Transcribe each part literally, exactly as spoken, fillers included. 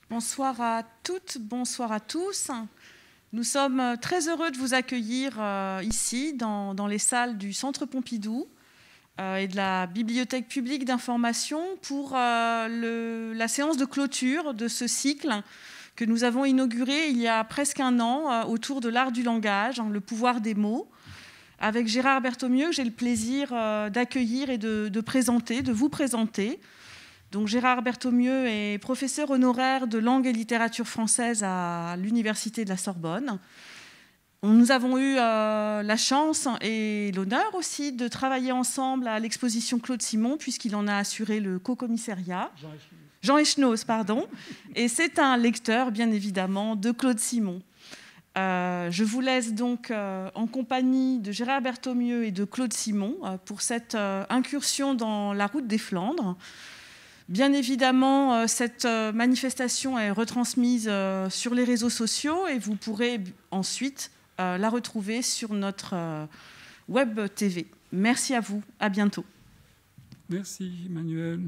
Bonsoir à toutes, bonsoir à tous. Nous sommes très heureux de vous accueillir euh, ici, dans, dans les salles du Centre Pompidou euh, et de la Bibliothèque publique d'information pour euh, le, la séance de clôture de ce cycle que nous avons inauguré il y a presque un an euh, autour de l'art du langage, hein, le pouvoir des mots, avec Gérard Berthommieux, que j'ai le plaisir euh, d'accueillir et de, de présenter, de vous présenter. Donc, Gérard Berthommieux est professeur honoraire de langue et littérature française à l'Université de la Sorbonne. Nous avons eu euh, la chance et l'honneur aussi de travailler ensemble à l'exposition Claude Simon, puisqu'il en a assuré le co-commissariat. Jean Echenoz. Jean Echenoz, pardon. Et c'est un lecteur, bien évidemment, de Claude Simon. Euh, je vous laisse donc euh, en compagnie de Gérard Berthommieux et de Claude Simon euh, pour cette euh, incursion dans la route des Flandres. Bien évidemment, cette manifestation est retransmise sur les réseaux sociaux et vous pourrez ensuite la retrouver sur notre web T V. Merci à vous, à bientôt. Merci Emmanuel.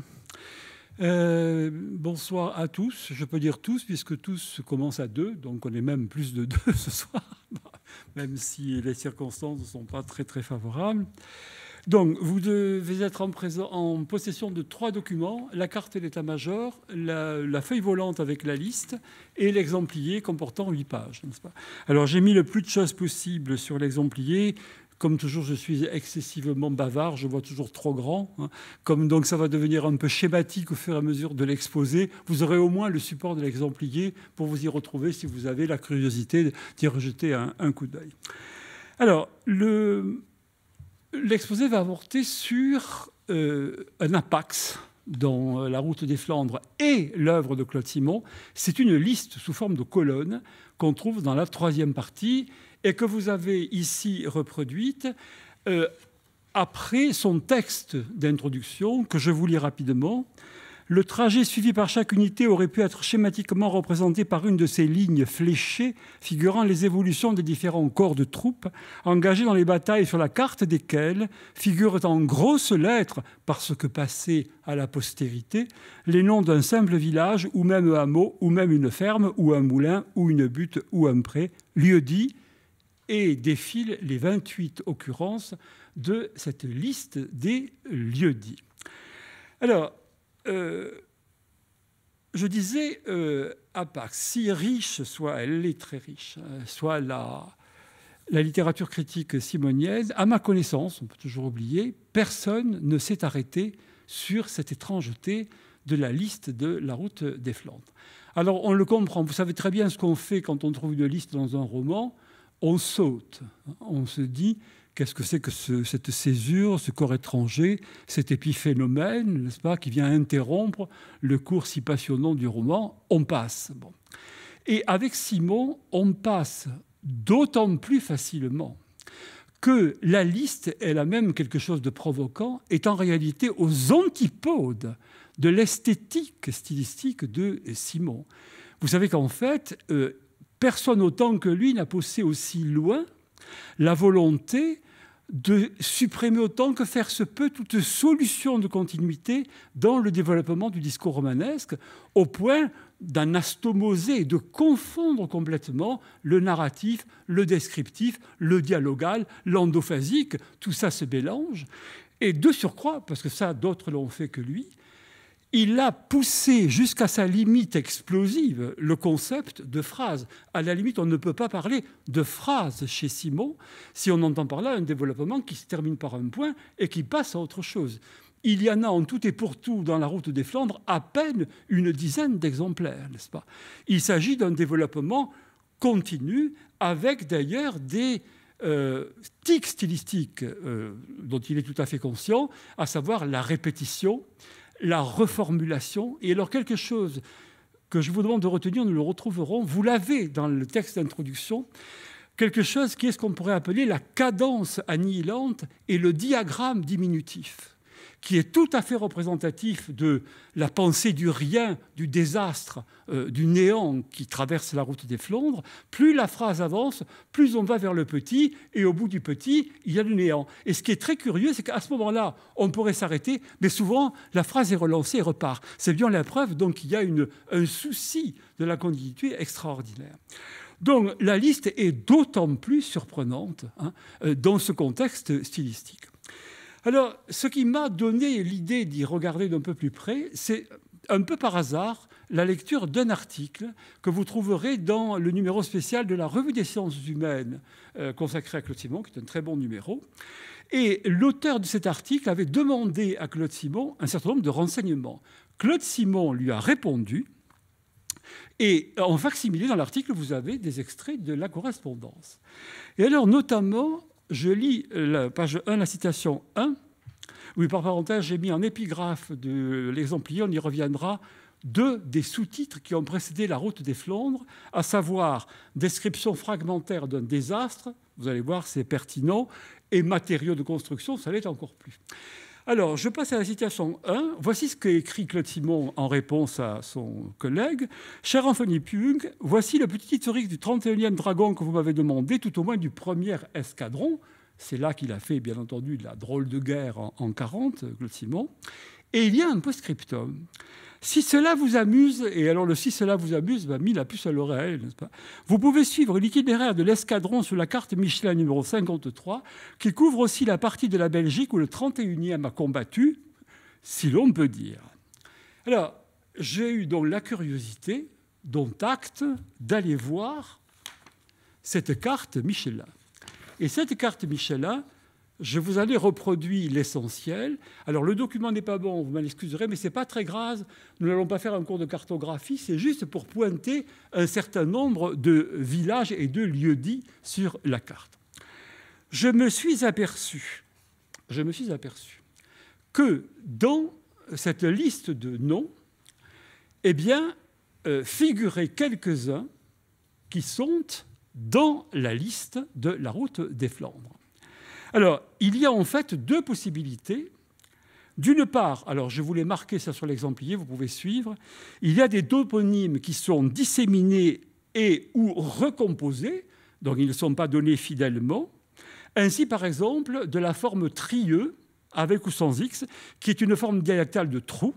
Euh, bonsoir à tous, je peux dire tous puisque tous commencent à deux, donc on est même plus de deux ce soir, même si les circonstances ne sont pas très très favorables. Donc, vous devez être en, présent, en possession de trois documents, la carte et l'état-major, la, la feuille volante avec la liste et l'exemplier comportant huit pages, n'est-ce pas ? Alors, j'ai mis le plus de choses possible sur l'exemplier. Comme toujours, je suis excessivement bavard, je vois toujours trop grand. Hein. Comme donc ça va devenir un peu schématique au fur et à mesure de l'exposé, vous aurez au moins le support de l'exemplier pour vous y retrouver si vous avez la curiosité d'y rejeter un, un coup d'œil. Alors, le... L'exposé va porter sur euh, un impact dans La route des Flandres et l'œuvre de Claude Simon. C'est une liste sous forme de colonnes qu'on trouve dans la troisième partie et que vous avez ici reproduite euh, après son texte d'introduction que je vous lis rapidement. Le trajet suivi par chaque unité aurait pu être schématiquement représenté par une de ces lignes fléchées figurant les évolutions des différents corps de troupes engagés dans les batailles sur la carte desquelles figurent en grosses lettres, parce que passés à la postérité, les noms d'un simple village ou même un hameau ou même une ferme ou un moulin ou une butte ou un pré, lieu-dit, et défilent les vingt-huit occurrences de cette liste des lieux-dits. Alors, Euh, je disais euh, à Pax, si riche soit, elle est très riche, soit la, la littérature critique simonienne, à ma connaissance, on peut toujours oublier, personne ne s'est arrêté sur cette étrangeté de la liste de la route des Flandres. Alors on le comprend, vous savez très bien ce qu'on fait quand on trouve une liste dans un roman, on saute, on se dit... Qu'est-ce que c'est que ce, cette césure, ce corps étranger, cet épiphénomène, n'est-ce pas, qui vient interrompre le cours si passionnant du roman? On passe. Bon. Et avec Simon, on passe d'autant plus facilement que la liste, elle a même quelque chose de provoquant, est en réalité aux antipodes de l'esthétique stylistique de Simon. Vous savez qu'en fait, euh, personne autant que lui n'a poussé aussi loin la volonté de supprimer autant que faire se peut toute solution de continuité dans le développement du discours romanesque, au point d'en astomoser, de confondre complètement le narratif, le descriptif, le dialogal, l'endophasique. Tout ça se mélange. Et de surcroît, parce que ça, d'autres l'ont fait que lui, il a poussé jusqu'à sa limite explosive le concept de phrase. À la limite, on ne peut pas parler de phrase chez Simon si on entend par là un développement qui se termine par un point et qui passe à autre chose. Il y en a en tout et pour tout dans la route des Flandres à peine une dizaine d'exemplaires, n'est-ce pas ? Il s'agit d'un développement continu avec d'ailleurs des euh, tics stylistiques euh, dont il est tout à fait conscient, à savoir la répétition, la reformulation. Et alors quelque chose que je vous demande de retenir, nous le retrouverons, vous l'avez dans le texte d'introduction, quelque chose qui est ce qu'on pourrait appeler la cadence annihilante et le diagramme diminutif, qui est tout à fait représentatif de la pensée du rien, du désastre, euh, du néant qui traverse la route des Flandres, plus la phrase avance, plus on va vers le petit, et au bout du petit, il y a le néant. Et ce qui est très curieux, c'est qu'à ce moment-là, on pourrait s'arrêter, mais souvent, la phrase est relancée et repart. C'est bien la preuve donc qu'il y a une, un souci de la continuité extraordinaire. Donc la liste est d'autant plus surprenante hein, dans ce contexte stylistique. Alors, ce qui m'a donné l'idée d'y regarder d'un peu plus près, c'est un peu par hasard la lecture d'un article que vous trouverez dans le numéro spécial de la Revue des sciences humaines euh, consacré à Claude Simon, qui est un très bon numéro. Et l'auteur de cet article avait demandé à Claude Simon un certain nombre de renseignements. Claude Simon lui a répondu. Et en facsimilé, dans l'article, vous avez des extraits de la correspondance. Et alors, notamment, je lis la page un, la citation un. Oui, par parenthèse, j'ai mis en épigraphe de l'exemplier, on y reviendra, deux des sous-titres qui ont précédé la route des Flandres, à savoir description fragmentaire d'un désastre, vous allez voir, c'est pertinent, et matériaux de construction, ça l'est encore plus. Alors, je passe à la citation un. Voici ce qu'a écrit Claude Simon en réponse à son collègue. « Cher Anthony Pung, voici le petit historique du trente et unième dragon que vous m'avez demandé, tout au moins du premier escadron. » C'est là qu'il a fait, bien entendu, de la drôle de guerre en, en quarante, Claude Simon. Et il y a un post-scriptum. Si cela vous amuse, et alors le si cela vous amuse m'a mis la puce à l'oreille, n'est-ce pas ? Vous pouvez suivre l'itinéraire de l'escadron sur la carte Michelin numéro cinquante-trois, qui couvre aussi la partie de la Belgique où le trente et unième a combattu, si l'on peut dire. Alors, j'ai eu donc la curiosité, dont acte, d'aller voir cette carte Michelin. Et cette carte Michelin, je vous en ai reproduit l'essentiel. Alors, le document n'est pas bon, vous m'en excuserez, mais ce n'est pas très grave. Nous n'allons pas faire un cours de cartographie, c'est juste pour pointer un certain nombre de villages et de lieux-dits sur la carte. Je me suis aperçu, je me suis aperçu que dans cette liste de noms, eh bien, euh, figuraient quelques-uns qui sont dans la liste de la route des Flandres. Alors, il y a en fait deux possibilités. D'une part, alors je voulais marquer ça sur l'exemplier, vous pouvez suivre, il y a des toponymes qui sont disséminés et ou recomposés, donc ils ne sont pas donnés fidèlement. Ainsi, par exemple, de la forme trieux, avec ou sans X, qui est une forme dialectale de trou,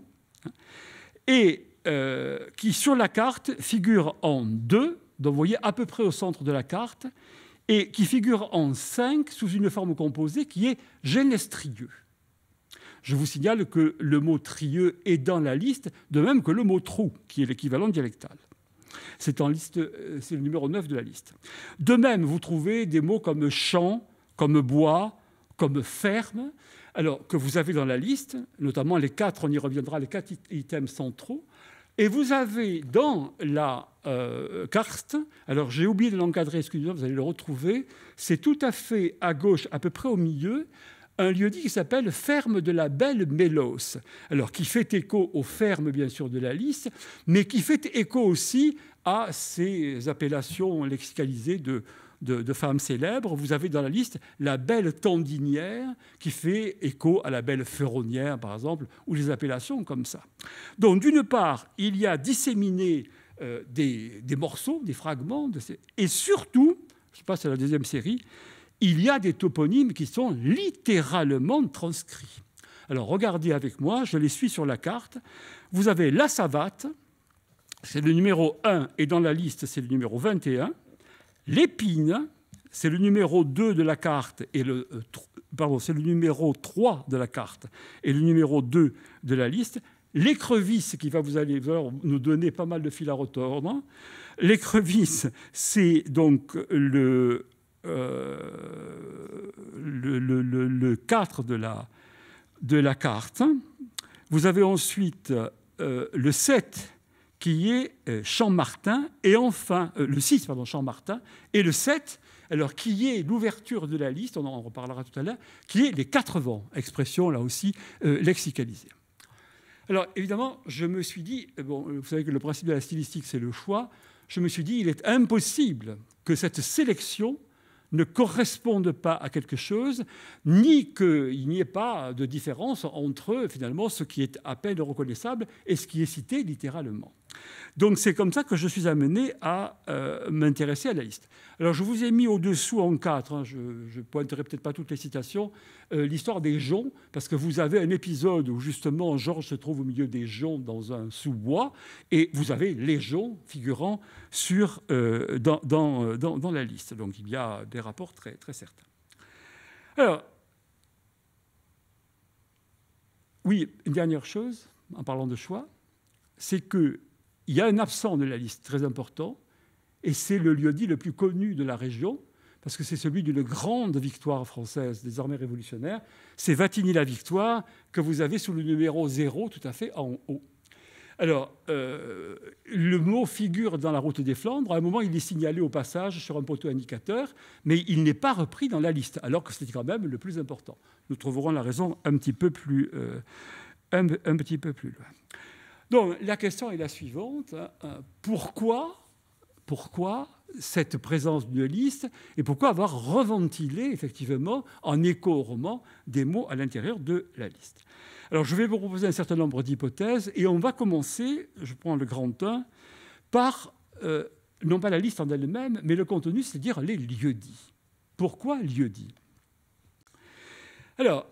et euh, qui, sur la carte, figure en deux, donc vous voyez à peu près au centre de la carte, et qui figure en cinq sous une forme composée qui est génestrieux. Je vous signale que le mot trieux est dans la liste, de même que le mot trou, qui est l'équivalent dialectal. C'est en liste, c'est le numéro neuf de la liste. De même, vous trouvez des mots comme champ, comme bois, comme ferme, alors que vous avez dans la liste, notamment les quatre, on y reviendra, les quatre items centraux. Et vous avez dans la euh, carte, alors j'ai oublié de l'encadrer, excusez-moi, vous allez le retrouver, c'est tout à fait à gauche, à peu près au milieu, un lieu-dit qui s'appelle Ferme de la Belle Mélos, alors qui fait écho aux fermes, bien sûr, de la liste, mais qui fait écho aussi à ces appellations lexicalisées de, de, de femmes célèbres. Vous avez dans la liste la Belle Tendinière, qui fait écho à la Belle Ferronnière, par exemple, ou les appellations comme ça. Donc, d'une part, il y a disséminé euh, des, des morceaux, des fragments, de ces... et surtout, je passe à la deuxième série, il y a des toponymes qui sont littéralement transcrits. Alors, regardez avec moi, je les suis sur la carte. Vous avez la Savate, c'est le numéro un, et dans la liste, c'est le numéro vingt et un. L'Épine, c'est le numéro deux de la carte, et le, euh, pardon, c'est le numéro trois de la carte, et le numéro deux de la liste. L'écrevisse, qui va vous, aller, vous allez nous donner pas mal de fil à retordre. L'écrevisse, c'est donc le... Euh, le, le, le, le quatre de la, de la carte. Vous avez ensuite euh, le sept qui est euh, Champ-Martin, et enfin, euh, le six, pardon, Champ-Martin, et le sept, alors, qui est l'ouverture de la liste, on en reparlera tout à l'heure, qui est les quatre vents, expression là aussi euh, lexicalisée. Alors, évidemment, je me suis dit, bon, vous savez que le principe de la stylistique, c'est le choix, je me suis dit, il est impossible que cette sélection ne correspondent pas à quelque chose, ni qu'il n'y ait pas de différence entre finalement ce qui est à peine reconnaissable et ce qui est cité littéralement. Donc c'est comme ça que je suis amené à euh, m'intéresser à la liste. Alors je vous ai mis au-dessous en quatre, hein, je ne pointerai peut-être pas toutes les citations, euh, l'histoire des joncs, parce que vous avez un épisode où justement Georges se trouve au milieu des joncs dans un sous-bois, et vous avez les joncs figurant sur, euh, dans, dans, dans, dans la liste. Donc il y a des rapports très, très certains. Alors, oui, une dernière chose, en parlant de choix, c'est que il y a un absent de la liste très important, et c'est le lieu-dit le plus connu de la région, parce que c'est celui d'une grande victoire française des armées révolutionnaires. C'est Wattignies-la-Victoire, que vous avez sous le numéro zéro, tout à fait en haut. Alors, euh, le mot figure dans la route des Flandres. À un moment, il est signalé au passage sur un poteau indicateur, mais il n'est pas repris dans la liste, alors que c'est quand même le plus important. Nous trouverons la raison un petit peu plus, euh, un, un petit peu plus loin. Donc, la question est la suivante. Pourquoi, pourquoi cette présence d'une liste et pourquoi avoir reventilé, effectivement, en écho au roman, des mots à l'intérieur de la liste? Alors, je vais vous proposer un certain nombre d'hypothèses et on va commencer, je prends le grand un, par, euh, non pas la liste en elle-même, mais le contenu, c'est-à-dire les lieux-dits. Pourquoi lieux-dits? Alors,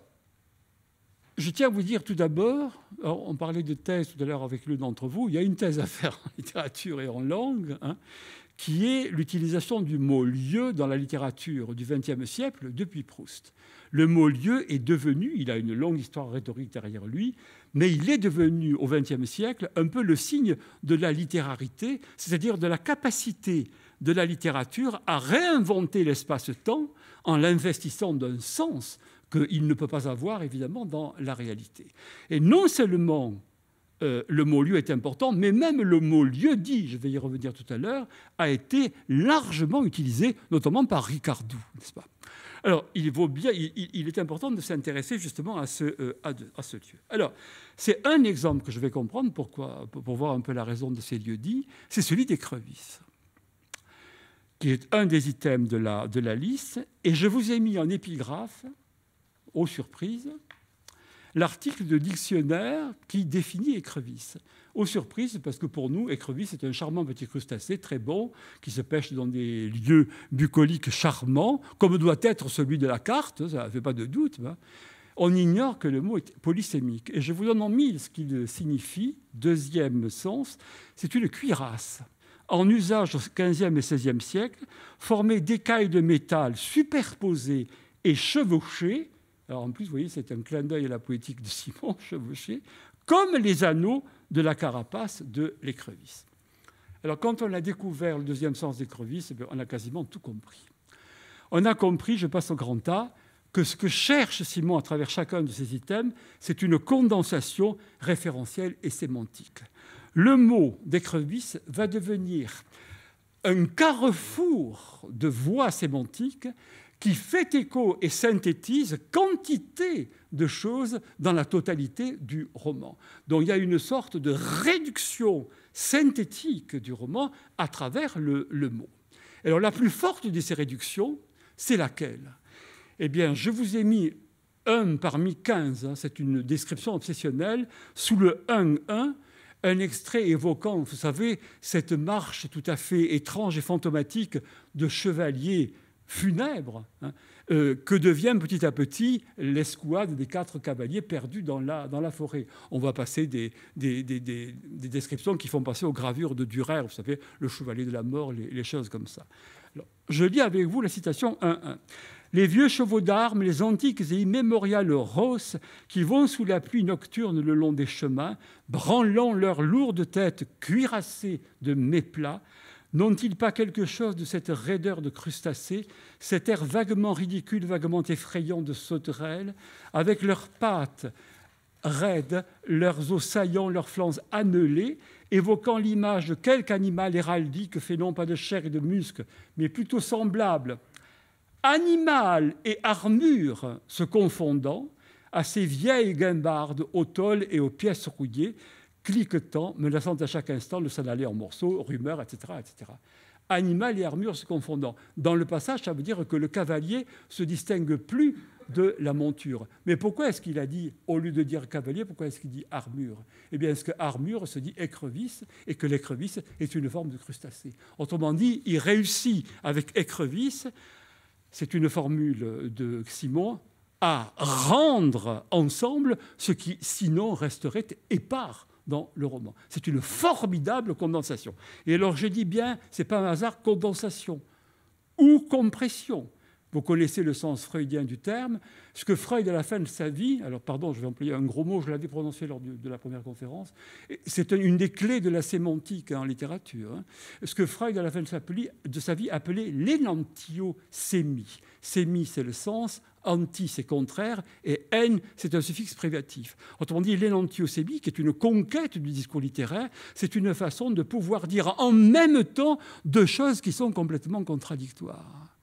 je tiens à vous dire tout d'abord, on parlait de thèse tout à l'heure avec l'un d'entre vous, il y a une thèse à faire en littérature et en langue, hein, qui est l'utilisation du mot « lieu » dans la littérature du vingtième siècle depuis Proust. Le mot « lieu » est devenu, il a une longue histoire rhétorique derrière lui, mais il est devenu au vingtième siècle un peu le signe de la littérarité, c'est-à-dire de la capacité de la littérature à réinventer l'espace-temps en l'investissant d'un sens qu'il ne peut pas avoir, évidemment, dans la réalité. Et non seulement euh, le mot « lieu » est important, mais même le mot « lieu-dit », je vais y revenir tout à l'heure, a été largement utilisé, notamment par Ricardou, n'est-ce pas? Alors, il, vaut bien, il, il est important de s'intéresser justement à ce, euh, à, de, à ce lieu. Alors, c'est un exemple que je vais comprendre, pourquoi, pour, pour voir un peu la raison de ces lieux-dits, c'est celui d'écrevisse, qui est un des items de la, de la liste, et je vous ai mis en épigraphe, aux surprises, l'article de dictionnaire qui définit écrevisse. Aux surprises, parce que pour nous, écrevisse est un charmant petit crustacé très bon qui se pêche dans des lieux bucoliques charmants, comme doit être celui de la carte, ça ne fait pas de doute. Hein. On ignore que le mot est polysémique. Et je vous donne en mille ce qu'il signifie. Deuxième sens, c'est une cuirasse en usage au quinzième et seizième siècle, formée d'écailles de métal superposées et chevauchées. Alors en plus, vous voyez, c'est un clin d'œil à la poétique de Simon, chevauché, comme les anneaux de la carapace de l'écrevisse. Alors quand on a découvert le deuxième sens d'écrevisse, on a quasiment tout compris. On a compris, je passe au grand A, que ce que cherche Simon à travers chacun de ces items, c'est une condensation référentielle et sémantique. Le mot d'écrevisse va devenir un carrefour de voies sémantiques qui fait écho et synthétise quantité de choses dans la totalité du roman. Donc il y a une sorte de réduction synthétique du roman à travers le, le mot. Alors la plus forte de ces réductions, c'est laquelle? Eh bien, je vous ai mis un parmi quinze, hein, c'est une description obsessionnelle, sous le un un, un extrait évoquant, vous savez, cette marche tout à fait étrange et fantomatique de chevaliers funèbre, hein, euh, que devient petit à petit l'escouade des quatre cavaliers perdus dans la, dans la forêt. On va passer des, des, des, des, des descriptions qui font passer aux gravures de Dürer, vous savez, le chevalier de la mort, les, les choses comme ça. Alors, je lis avec vous la citation un un. Les vieux chevaux d'armes, les antiques et immémoriales rosses qui vont sous la pluie nocturne le long des chemins, branlant leurs lourdes têtes cuirassées de méplats, n'ont-ils pas quelque chose de cette raideur de crustacés, cet air vaguement ridicule, vaguement effrayant de sauterelles, avec leurs pattes raides, leurs os saillants, leurs flancs annelés, évoquant l'image de quelque animal héraldique fait non pas de chair et de muscles, mais plutôt semblable, animal et armure se confondant, à ces vieilles guimbardes aux tôles et aux pièces rouillées, cliquetant, menaçant à chaque instant de s'en aller en morceaux, rumeurs, et cetera, et cetera. animal et armure se confondant. Dans le passage, ça veut dire que le cavalier se distingue plus de la monture. Mais pourquoi est-ce qu'il a dit, au lieu de dire cavalier, pourquoi est-ce qu'il dit armure? Eh bien, est-ce que armure se dit écrevisse et que l'écrevisse est une forme de crustacé? Autrement dit, il réussit avec écrevisse, c'est une formule de Simon, à rendre ensemble ce qui sinon resterait épars dans le roman. C'est une formidable condensation. Et alors je dis bien, ce n'est pas un hasard, condensation ou compression. Vous connaissez le sens freudien du terme. Ce que Freud, à la fin de sa vie, alors pardon, je vais employer un gros mot, je l'avais prononcé lors de la première conférence, c'est une des clés de la sémantique en littérature. Hein. Ce que Freud, à la fin de sa, de sa vie, appelait l'énantiosémie. Sémie, c'est le sens, anti, c'est contraire, et en, c'est un suffixe privatif. Autrement dit, l'énantiosémie, qui est une conquête du discours littéraire, c'est une façon de pouvoir dire en même temps deux choses qui sont complètement contradictoires.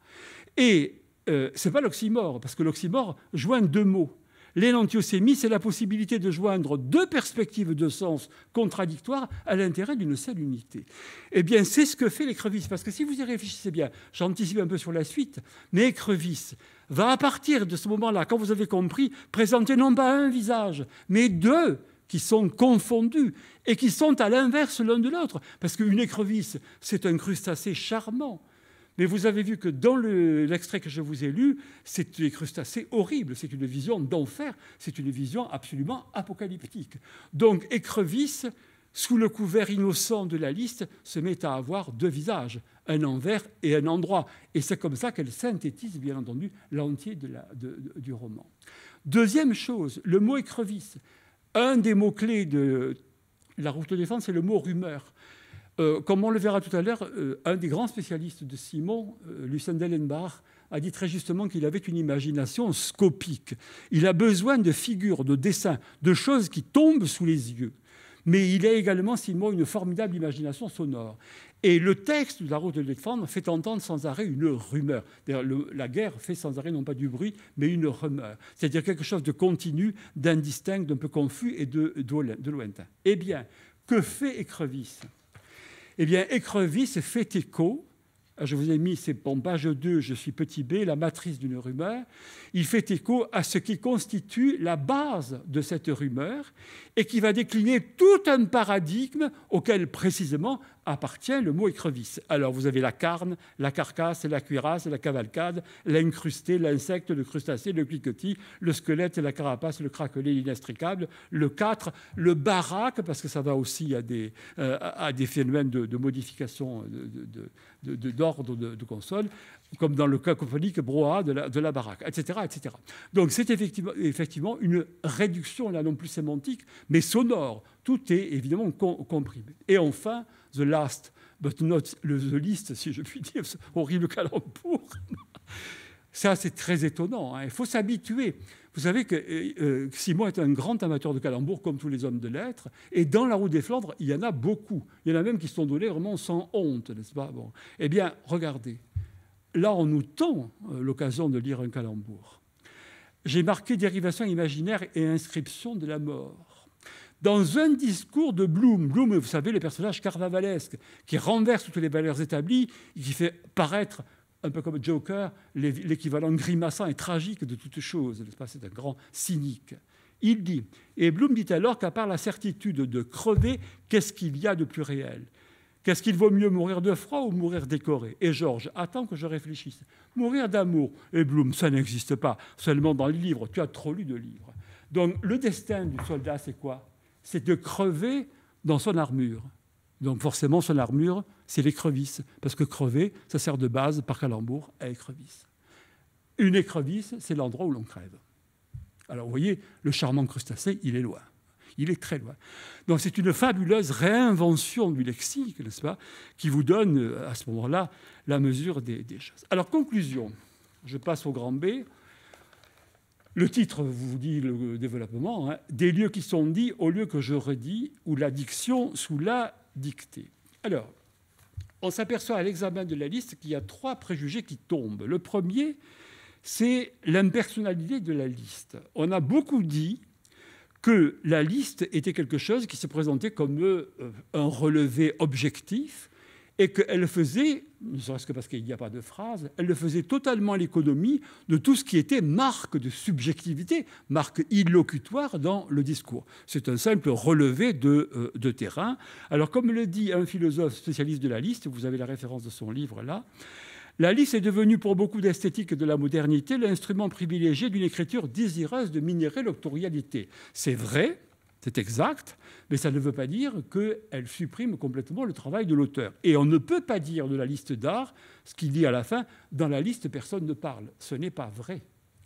Et euh, ce n'est pas l'oxymore, parce que l'oxymore joint deux mots. L'énantiosémie, c'est la possibilité de joindre deux perspectives de sens contradictoires à l'intérêt d'une seule unité. Eh bien, c'est ce que fait l'écrevisse, parce que si vous y réfléchissez bien, j'anticipe un peu sur la suite, mais l'écrevisse va à partir de ce moment-là, quand vous avez compris, présenter non pas un visage, mais deux qui sont confondus et qui sont à l'inverse l'un de l'autre, parce qu'une écrevisse, c'est un crustacé charmant. Mais vous avez vu que dans le, l'extrait que je vous ai lu, c'est des crustacés horribles, c'est une vision d'enfer, c'est une vision absolument apocalyptique. Donc écrevisse, sous le couvert innocent de la liste, se met à avoir deux visages, un envers et un endroit. Et c'est comme ça qu'elle synthétise, bien entendu, l'entier de la, de, de, du roman. Deuxième chose, le mot écrevisse. Un des mots-clés de La Route de défense, c'est le mot rumeur. Euh, comme on le verra tout à l'heure, euh, un des grands spécialistes de Simon, euh, Lucien Dellenbach, a dit très justement qu'il avait une imagination scopique. Il a besoin de figures, de dessins, de choses qui tombent sous les yeux. Mais il a également, Simon, une formidable imagination sonore. Et le texte de La Route de défense fait entendre sans arrêt une rumeur. D'ailleurs, le, la guerre fait sans arrêt non pas du bruit, mais une rumeur. C'est-à-dire quelque chose de continu, d'indistinct, d'un peu confus et de, de, de lointain. Eh bien, que fait Écrevisse ? Eh bien, Écrevisse fait écho, je vous ai mis, c'est en page deux, je suis petit b, la matrice d'une rumeur, il fait écho à ce qui constitue la base de cette rumeur et qui va décliner tout un paradigme auquel précisément appartient le mot écrevisse. Alors vous avez la carne, la carcasse, la cuirasse, la cavalcade, l'incrusté, l'insecte, le crustacé, le cliquetis, le squelette, la carapace, le craquelé, l'inextricable, le quatre, le baraque, parce que ça va aussi à des, euh, à des phénomènes de, de modification de, de, de, de, d'ordre de, de console, comme dans le cacophonique brouhaha de la, de la baraque, et cetera, et cetera. Donc c'est effectivement, effectivement une réduction, là non plus sémantique, mais sonore. Tout est évidemment com- comprimé. Et enfin, the last, but not the least, si je puis dire, ce horrible calembour. Ça, c'est très étonnant. Hein. Il faut s'habituer. Vous savez que euh, Simon est un grand amateur de calembours, comme tous les hommes de lettres. Et dans La Route des Flandres, il y en a beaucoup. Il y en a même qui se sont donnés vraiment sans honte, n'est-ce pas ? Bon. Eh bien, regardez. Là, on nous tend euh, l'occasion de lire un calembour. J'ai marqué dérivation imaginaire et inscription de la mort. Dans un discours de Bloom, Bloom, vous savez, le personnage carnavalesque qui renverse toutes les valeurs établies et qui fait paraître, un peu comme Joker, l'équivalent grimaçant et tragique de toute chose. C'est un grand cynique. Il dit, et Bloom dit alors qu'à part la certitude de crever, qu'est-ce qu'il y a de plus réel ? Qu'est-ce qu'il vaut mieux, mourir de froid ou mourir décoré ? Et Georges, attends que je réfléchisse. Mourir d'amour. Et Bloom, ça n'existe pas. Seulement dans les livres. Tu as trop lu de livres. Donc, le destin du soldat, c'est quoi ? C'est de crever dans son armure. Donc, forcément, son armure, c'est l'écrevisse. Parce que crever, ça sert de base, par calembour, à écrevisse. Une écrevisse, c'est l'endroit où l'on crève. Alors, vous voyez, le charmant crustacé, il est loin. Il est très loin. Donc c'est une fabuleuse réinvention du lexique, n'est-ce pas, qui vous donne à ce moment-là la mesure des, des choses. Alors conclusion, je passe au grand B. Le titre vous dit le développement, hein, des lieux qui sont dits au lieu que je redis, ou la diction sous la dictée. Alors, on s'aperçoit à l'examen de la liste qu'il y a trois préjugés qui tombent. Le premier, c'est l'impersonnalité de la liste. On a beaucoup dit que la liste était quelque chose qui se présentait comme euh, un relevé objectif et qu'elle faisait, ne serait-ce que parce qu'il n'y a pas de phrase, elle faisait totalement l'économie de tout ce qui était marque de subjectivité, marque illocutoire dans le discours. C'est un simple relevé de, euh, de terrain. Alors, comme le dit un philosophe spécialiste de la liste, vous avez la référence de son livre là, la liste est devenue pour beaucoup d'esthétiques de la modernité l'instrument privilégié d'une écriture désireuse de minérer l'autorialité. C'est vrai, c'est exact, mais ça ne veut pas dire qu'elle supprime complètement le travail de l'auteur. Et on ne peut pas dire de la liste d'art ce qu'il dit à la fin, dans la liste, personne ne parle. Ce n'est pas vrai.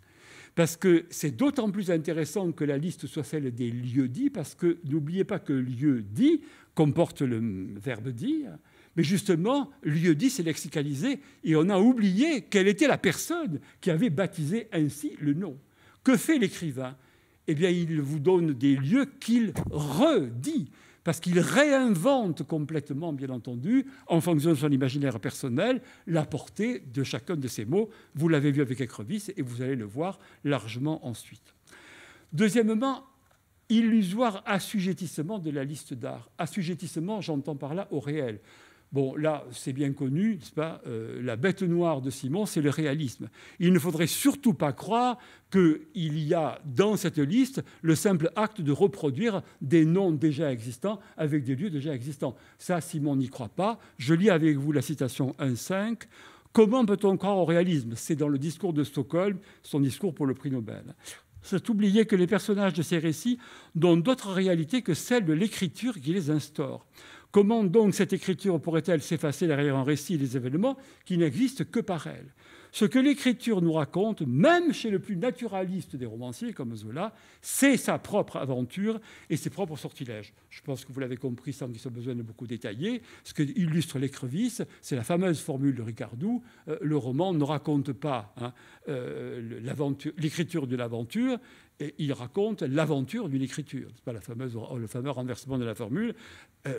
Parce que c'est d'autant plus intéressant que la liste soit celle des lieux dits, parce que n'oubliez pas que lieu dit comporte le verbe dire, mais justement, lieu dit, c'est lexicalisé, et on a oublié quelle était la personne qui avait baptisé ainsi le nom. Que fait l'écrivain ? Eh bien, il vous donne des lieux qu'il redit, parce qu'il réinvente complètement, bien entendu, en fonction de son imaginaire personnel, la portée de chacun de ces mots. Vous l'avez vu avec Écrevisse, et vous allez le voir largement ensuite. Deuxièmement, illusoire assujettissement de la liste d'art. Assujettissement, j'entends par là au réel. Bon, là, c'est bien connu, n'est-ce pas ? euh, La bête noire de Simon, c'est le réalisme. Il ne faudrait surtout pas croire qu'il y a dans cette liste le simple acte de reproduire des noms déjà existants avec des lieux déjà existants. Ça, Simon n'y croit pas. Je lis avec vous la citation un cinq. Comment peut-on croire au réalisme ? C'est dans le discours de Stockholm, son discours pour le prix Nobel. C'est oublier que les personnages de ces récits n'ont d'autre réalité que celle de l'écriture qui les instaure. Comment donc cette écriture pourrait-elle s'effacer derrière un récit des événements qui n'existent que par elle ? Ce que l'écriture nous raconte, même chez le plus naturaliste des romanciers comme Zola, c'est sa propre aventure et ses propres sortilèges. Je pense que vous l'avez compris sans qu'il soit besoin de beaucoup détailler. Ce que illustre l'Écrevisse, c'est la fameuse formule de Ricardou. Euh, le roman ne raconte pas hein, euh, l'écriture de l'aventure, et il raconte l'aventure d'une écriture. C'est pas la fameuse, le fameux renversement de la formule. Euh,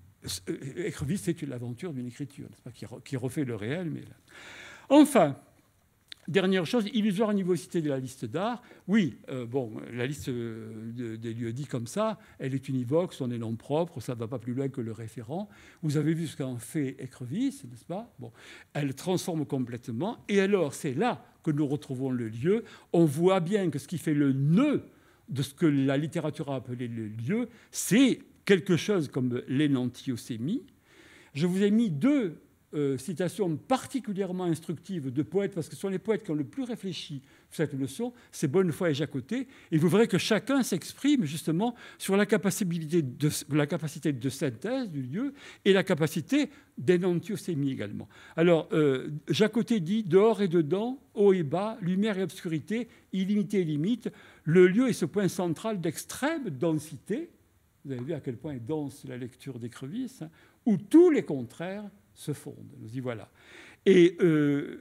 Écrevisse, c'est l'aventure d'une écriture, n'est-ce pas, qui, qui refait le réel. Mais là. Enfin, dernière chose, illusoire animosité de la liste d'art. Oui, euh, bon, la liste de, des lieux dits comme ça, elle est univoque, son est nom propre, ça ne va pas plus loin que le référent. Vous avez vu ce qu'en fait Écrevisse, n'est-ce pas ? Bon, elle transforme complètement. Et alors, c'est là que nous retrouvons le lieu. On voit bien que ce qui fait le nœud de ce que la littérature a appelé le lieu, c'est quelque chose comme l'énantiosémie. Je vous ai mis deux euh, citations particulièrement instructives de poètes, parce que ce sont les poètes qui ont le plus réfléchi sur cette notion, c'est Bonnefoy et Jacotet, et vous verrez que chacun s'exprime justement sur la capacité de, la capacité de synthèse du lieu et la capacité d'énantiosémie également. Alors, euh, Jacotet dit « dehors et dedans, haut et bas, lumière et obscurité, illimité et limite, le lieu est ce point central d'extrême densité ». Vous avez vu à quel point est dense la lecture d'Écrevisse, hein, où tous les contraires se fondent. Nous y voilà. Et euh,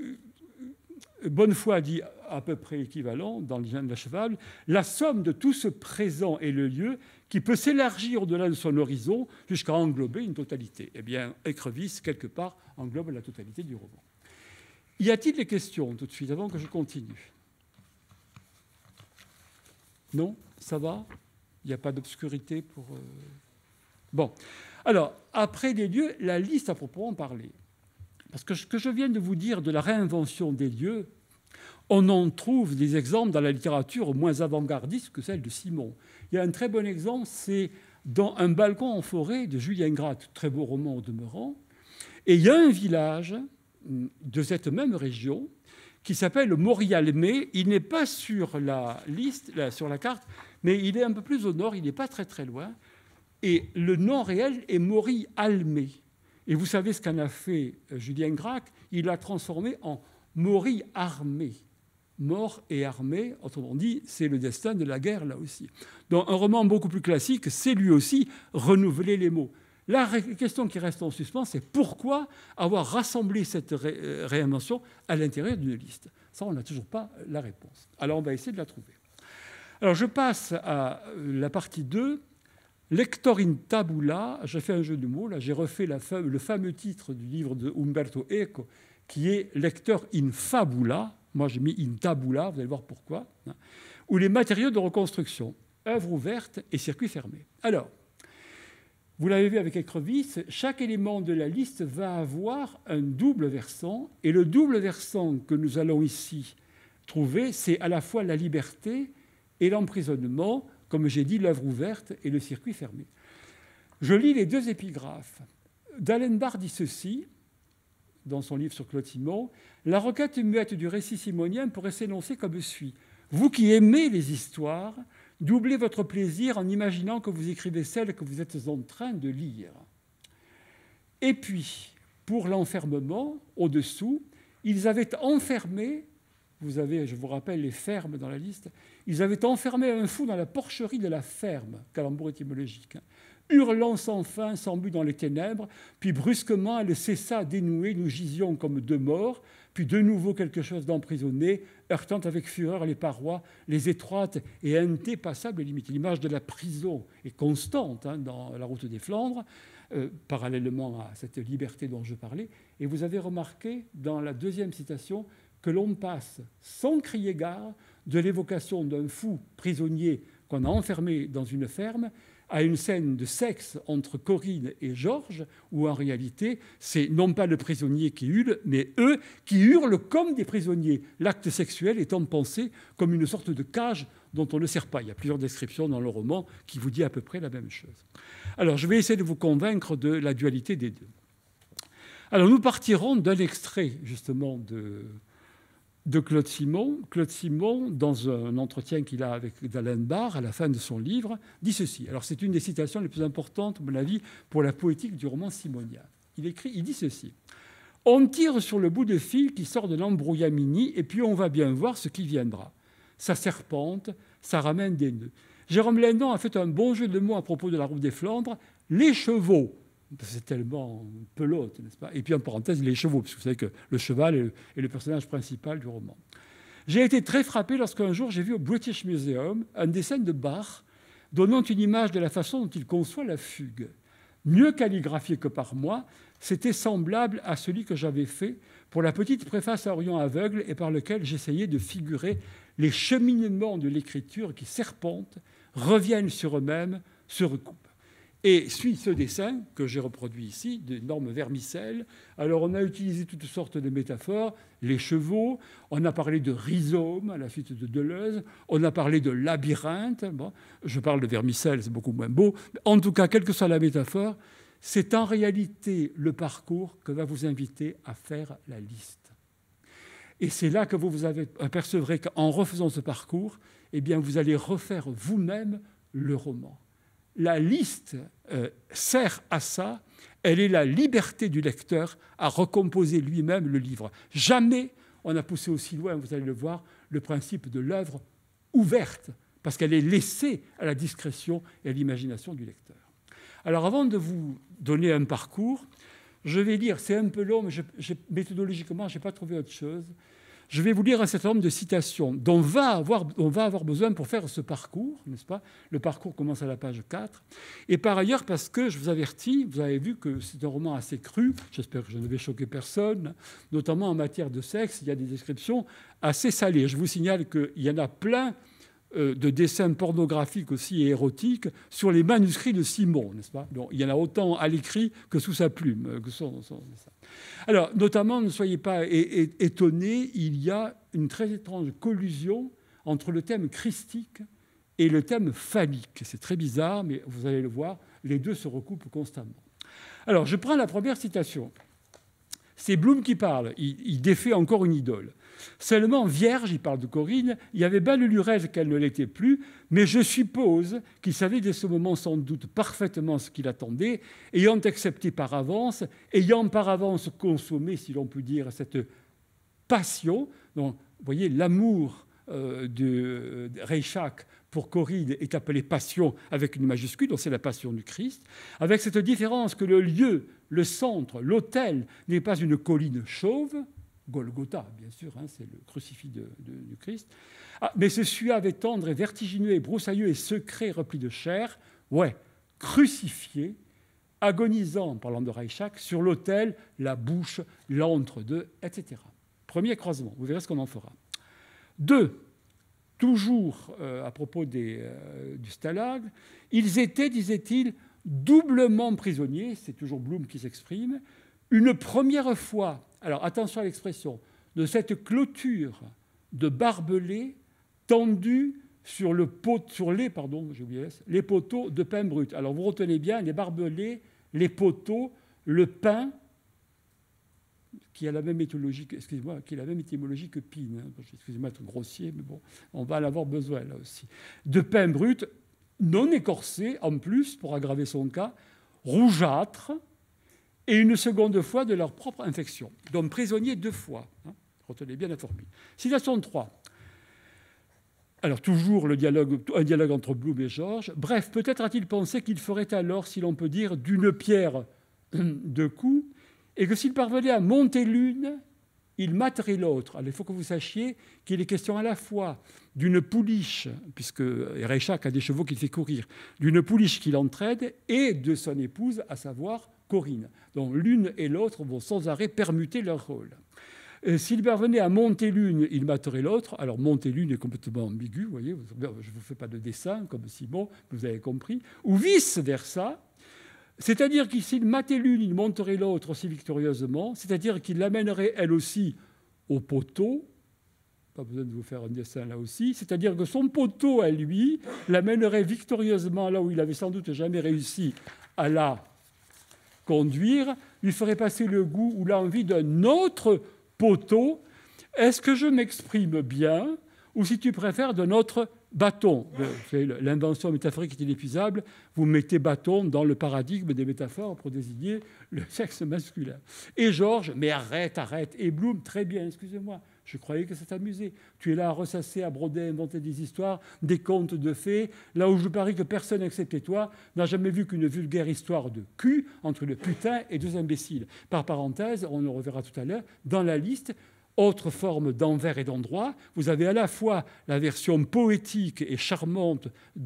Bonnefoy dit à peu près équivalent dans le Lien de la Cheval, la somme de tout ce présent est le lieu qui peut s'élargir au-delà de son horizon jusqu'à englober une totalité. Eh bien, Écrevisse, quelque part, englobe la totalité du roman. Y a-t-il des questions tout de suite avant que je continue ? Non ? Ça va ? Il n'y a pas d'obscurité pour... Euh... Bon. Alors, après les lieux, la liste à proprement parler. Parce que ce que je viens de vous dire de la réinvention des lieux, on en trouve des exemples dans la littérature moins avant-gardiste que celle de Simon. Il y a un très bon exemple, c'est dans Un balcon en forêt de Julien Gracq, très beau roman au demeurant. Et il y a un village de cette même région qui s'appelle Morialmé. Il n'est pas sur la liste, là, sur la carte, mais il est un peu plus au nord, il n'est pas très très loin. Et le nom réel est Mori-Almé. Et vous savez ce qu'en a fait Julien Gracq ? Il l'a transformé en Mori-Armé. Mort et armée, autrement dit, c'est le destin de la guerre là aussi. Dans un roman beaucoup plus classique, c'est lui aussi renouveler les mots. La question qui reste en suspens, c'est pourquoi avoir rassemblé cette ré réinvention à l'intérieur d'une liste. Ça, on n'a toujours pas la réponse. Alors, on va essayer de la trouver. Alors, je passe à la partie deux. Lector in tabula. J'ai fait un jeu de mots. Là, j'ai refait la, le fameux titre du livre de Umberto Eco, qui est Lector in fabula. Moi, j'ai mis in tabula, vous allez voir pourquoi. Ou les matériaux de reconstruction, œuvres ouvertes et circuits fermés. Alors, vous l'avez vu avec Écrevisse, chaque élément de la liste va avoir un double versant. Et le double versant que nous allons ici trouver, c'est à la fois la liberté et l'emprisonnement, comme j'ai dit, l'œuvre ouverte et le circuit fermé. Je lis les deux épigraphes. D'Alembert dit ceci, dans son livre sur Claude Simon, « La requête muette du récit simonien pourrait s'énoncer comme suit. Vous qui aimez les histoires, doublez votre plaisir en imaginant que vous écrivez celle que vous êtes en train de lire. » Et puis, pour l'enfermement, au-dessous, ils avaient enfermé, vous avez, je vous rappelle, les fermes dans la liste, ils avaient enfermé un fou dans la porcherie de la ferme, calembour étymologique, hurlant sans fin, sans but dans les ténèbres, puis brusquement, elle cessa dénouée, nous gisions comme deux morts, puis de nouveau quelque chose d'emprisonné, heurtant avec fureur les parois, les étroites et indépassables limites. L'image de la prison est constante hein, dans la route des Flandres, euh, parallèlement à cette liberté dont je parlais. Et vous avez remarqué dans la deuxième citation que l'on passe sans crier gare de l'évocation d'un fou prisonnier qu'on a enfermé dans une ferme à une scène de sexe entre Corinne et Georges, où en réalité, c'est non pas le prisonnier qui hurle, mais eux qui hurlent comme des prisonniers, l'acte sexuel étant pensé comme une sorte de cage dont on ne sert pas. Il y a plusieurs descriptions dans le roman qui vous disent à peu près la même chose. Alors, je vais essayer de vous convaincre de la dualité des deux. Alors, nous partirons d'un extrait, justement, de... de Claude Simon. Claude Simon, dans un entretien qu'il a avec d'Alembert à la fin de son livre, dit ceci. Alors, c'est une des citations les plus importantes, à mon avis, pour la poétique du roman simonien. Il écrit, il dit ceci. « On tire sur le bout de fil qui sort de l'embrouillamini et puis on va bien voir ce qui viendra. Ça serpente, ça ramène des nœuds. Jérôme Lindon a fait un bon jeu de mots à propos de la route des Flandres. Les chevaux. » C'est tellement pelote, n'est-ce pas? Et puis en parenthèse, les chevaux, parce que vous savez que le cheval est le, est le personnage principal du roman. J'ai été très frappé lorsqu'un jour j'ai vu au British Museum un dessin de Bach donnant une image de la façon dont il conçoit la fugue. Mieux calligraphié que par moi, c'était semblable à celui que j'avais fait pour la petite préface à Orion aveugle et par lequel j'essayais de figurer les cheminements de l'écriture qui serpentent, reviennent sur eux-mêmes, se recoupent. Et suit ce dessin que j'ai reproduit ici, d'énormes vermicelles. Alors, on a utilisé toutes sortes de métaphores, les chevaux, on a parlé de rhizome à la suite de Deleuze, on a parlé de labyrinthe. Bon, je parle de vermicelles, c'est beaucoup moins beau. En tout cas, quelle que soit la métaphore, c'est en réalité le parcours que va vous inviter à faire la liste. Et c'est là que vous vous apercevrez qu'en refaisant ce parcours, eh bien, vous allez refaire vous-même le roman. La liste euh, sert à ça, elle est la liberté du lecteur à recomposer lui-même le livre. Jamais on a poussé aussi loin, vous allez le voir, le principe de l'œuvre ouverte, parce qu'elle est laissée à la discrétion et à l'imagination du lecteur. Alors avant de vous donner un parcours, je vais lire, c'est un peu long, mais je, je, méthodologiquement, je n'ai pas trouvé autre chose. Je vais vous lire un certain nombre de citations dont va avoir, on va avoir besoin pour faire ce parcours, n'est-ce pas? Le parcours commence à la page quatre. Et par ailleurs, parce que je vous avertis, vous avez vu que c'est un roman assez cru, j'espère que je ne vais choquer personne, notamment en matière de sexe, il y a des descriptions assez salées. Je vous signale qu'il y en a plein de dessins pornographiques aussi et érotiques sur les manuscrits de Simon, n'est-ce pas? Donc, il y en a autant à l'écrit que sous sa plume. Que son, son, Alors, notamment, ne soyez pas étonnés, il y a une très étrange collusion entre le thème christique et le thème phallique. C'est très bizarre, mais vous allez le voir, les deux se recoupent constamment. Alors, je prends la première citation. C'est Bloom qui parle, il, il défait encore une idole. Seulement, vierge, il parle de Corinne, il y avait belle lurette qu'elle ne l'était plus, mais je suppose qu'il savait dès ce moment sans doute parfaitement ce qu'il attendait, ayant accepté par avance, ayant par avance consommé, si l'on peut dire, cette passion. Donc, vous voyez, l'amour euh, de, de Reichach pour Corinne est appelé passion avec une majuscule, donc c'est la passion du Christ, avec cette différence que le lieu, le centre, l'autel n'est pas une colline chauve, Golgotha, bien sûr, hein, c'est le crucifix de, de, du Christ. Ah, mais ce suave et tendre et vertigineux et broussailleux et secret repli de chair, ouais, crucifié, agonisant, parlant de Reichach, sur l'autel, la bouche, l'entre-deux, et cetera. Premier croisement, vous verrez ce qu'on en fera. Deux, toujours euh, à propos des, euh, du stalag, ils étaient, disait-il, doublement prisonnier, c'est toujours Bloom qui s'exprime, une première fois, alors attention à l'expression, de cette clôture de barbelés tendus sur, le pot, sur les, pardon, j'ai oublié, les poteaux de pain brut. Alors vous retenez bien les barbelés, les poteaux, le pain, qui a la même étymologie que, excusez-moi, qui a la même étymologie que pine. Hein. Excusez-moi d'être grossier, mais bon, on va en avoir besoin là aussi. De pain brut, non écorcé, en plus, pour aggraver son cas, rougeâtre, et une seconde fois de leur propre infection. Donc prisonnier deux fois. Hein. Retenez bien la formule. Citation trois. Alors, toujours le dialogue, un dialogue entre Bloom et Georges. Bref, peut-être a-t-il pensé qu'il ferait alors, si l'on peut dire, d'une pierre deux coups, et que s'il parvenait à monter l'une, il materait l'autre. Alors, il faut que vous sachiez qu'il est question à la fois d'une pouliche, puisque Reichach a des chevaux qu'il fait courir, d'une pouliche qu'il entraide, et de son épouse, à savoir Corinne. Donc, l'une et l'autre vont sans arrêt permuter leur rôle. S'il parvenait à monter l'une, il materait l'autre. Alors, monter l'une est complètement ambigu, vous voyez, je ne vous fais pas de dessin comme Simon, vous avez compris, ou vice-versa. C'est-à-dire que s'il matait l'une, il monterait l'autre aussi victorieusement, c'est-à-dire qu'il l'amènerait elle aussi au poteau, pas besoin de vous faire un dessin là aussi, c'est-à-dire que son poteau à lui l'amènerait victorieusement là où il n'avait sans doute jamais réussi à la conduire, lui ferait passer le goût ou l'envie d'un autre poteau. Est-ce que je m'exprime bien, ou si tu préfères, de notre bâton? L'invention métaphorique est inépuisable. Vous mettez bâton dans le paradigme des métaphores pour désigner le sexe masculin. Et Georges, mais arrête, arrête. Et Bloom, très bien, excusez-moi, je croyais que ça t'amusait. Tu es là à ressasser, à broder, à inventer des histoires, des contes de fées, là où je parie que personne, excepté toi, n'a jamais vu qu'une vulgaire histoire de cul entre le putain et deux imbéciles. Par parenthèse, on le reverra tout à l'heure, dans la liste, autre forme d'envers et d'endroit, vous avez à la fois la version poétique et charmante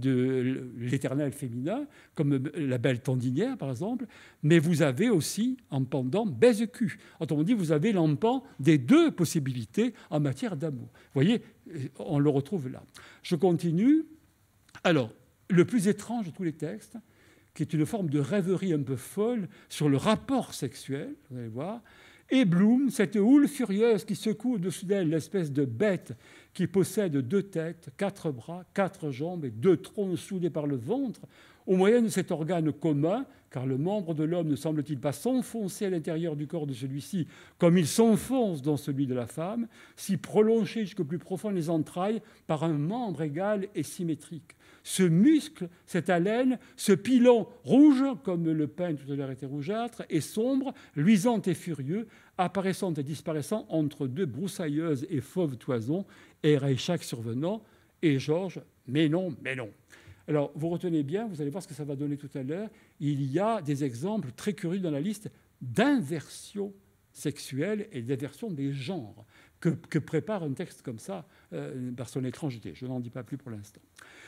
de l'éternel féminin, comme la belle Tandinière par exemple, mais vous avez aussi en pendant baise-cul. Autrement dit, vous avez l'empan des deux possibilités en matière d'amour. Vous voyez, on le retrouve là. Je continue. Alors, le plus étrange de tous les textes, qui est une forme de rêverie un peu folle sur le rapport sexuel, vous allez voir, et Bloom, cette houle furieuse qui secoue au-dessus d'elle l'espèce de bête qui possède deux têtes, quatre bras, quatre jambes et deux troncs soudés par le ventre, au moyen de cet organe commun, car le membre de l'homme ne semble-t-il pas s'enfoncer à l'intérieur du corps de celui-ci comme il s'enfonce dans celui de la femme, si prolongé jusqu'au plus profond des entrailles par un membre égal et symétrique. Ce muscle, cette haleine, ce pilon rouge, comme le pain tout à l'heure était rougeâtre, et sombre, luisant et furieux, apparaissant et disparaissant entre deux broussailleuses et fauves toisons, et Reichach survenant, et Georges, mais non, mais non. Alors, vous retenez bien, vous allez voir ce que ça va donner tout à l'heure, il y a des exemples très curieux dans la liste d'inversion sexuelle et d'inversion des genres que, que prépare un texte comme ça euh, par son étrangeté. Je n'en dis pas plus pour l'instant.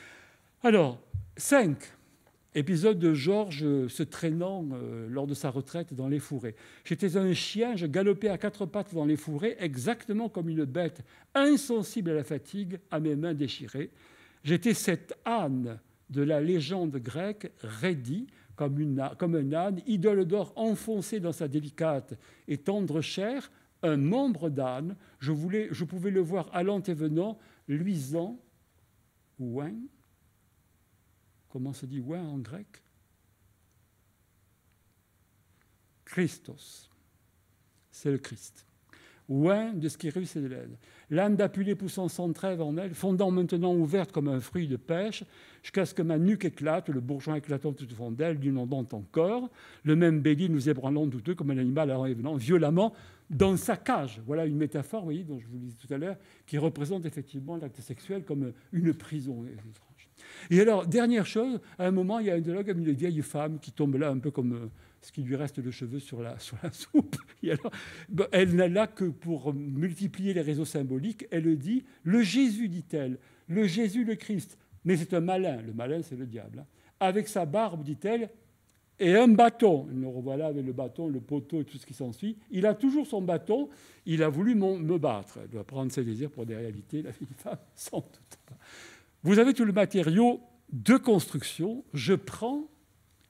Alors, cinq, épisode de Georges se traînant euh, lors de sa retraite dans les fourrés. J'étais un chien, je galopais à quatre pattes dans les fourrés, exactement comme une bête insensible à la fatigue, à mes mains déchirées. J'étais cet âne de la légende grecque, raidi, comme, une, comme un âne, idole d'or enfoncé dans sa délicate et tendre chair, un membre d'âne. Je, voulais, je pouvais le voir allant et venant, luisant, ouin. Comment se dit ouin en grec? Christos. C'est le Christ. Ouin de Skyrus et de l'aide. L'âne d'Apulée poussant sans trêve en elle, fondant maintenant ouverte comme un fruit de pêche, jusqu'à ce que ma nuque éclate, le bourgeon éclatant tout au fond d'elle, d'inondant encore, le même bélier nous ébranlant douteux comme un animal allant et venant violemment dans sa cage. Voilà une métaphore, vous voyez, dont je vous disais tout à l'heure, qui représente effectivement l'acte sexuel comme une prison étrange. Et alors, dernière chose, à un moment, il y a un dialogue avec une vieille femme qui tombe là un peu comme euh, ce qui lui reste de cheveux sur la, sur la soupe. Et alors, ben, elle n'a là que pour multiplier les réseaux symboliques. Elle dit « Le Jésus », dit-elle, « le Jésus, le Christ ». Mais c'est un malin, le malin c'est le diable. Hein. Avec sa barbe, dit-elle, et un bâton. Nous revoilà avec le bâton, le poteau et tout ce qui s'ensuit. Il a toujours son bâton, il a voulu me battre. Elle doit prendre ses désirs pour des réalités, la vieille femme, sans doute pas. Vous avez tout le matériau de construction. Je prends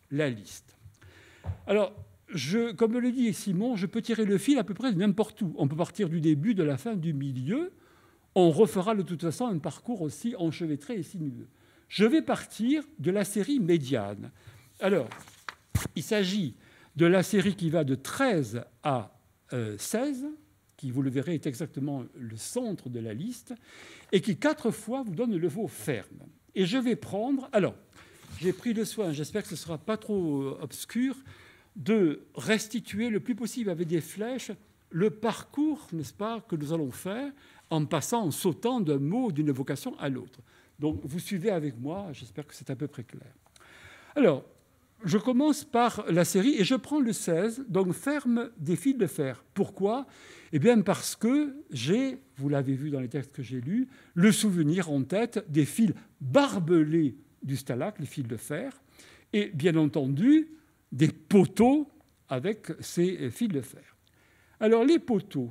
la liste. Alors, je, comme le dit Simon, je peux tirer le fil à peu près de n'importe où. On peut partir du début, de la fin, du milieu. On refera de toute façon un parcours aussi enchevêtré et sinueux. Je vais partir de la série médiane. Alors, il s'agit de la série qui va de treize à seize, qui, vous le verrez, est exactement le centre de la liste, et qui, quatre fois, vous donne le mot ferme. Et je vais prendre... Alors, j'ai pris le soin, j'espère que ce ne sera pas trop obscur, de restituer le plus possible avec des flèches le parcours, n'est-ce pas, que nous allons faire en passant, en sautant d'un mot, d'une vocation à l'autre. Donc, vous suivez avec moi, j'espère que c'est à peu près clair. Alors, je commence par la série et je prends le seize, donc ferme des fils de fer. Pourquoi ? Eh bien, parce que j'ai, vous l'avez vu dans les textes que j'ai lus, le souvenir en tête des fils barbelés du stalag, les fils de fer, et bien entendu, des poteaux avec ces fils de fer. Alors, les poteaux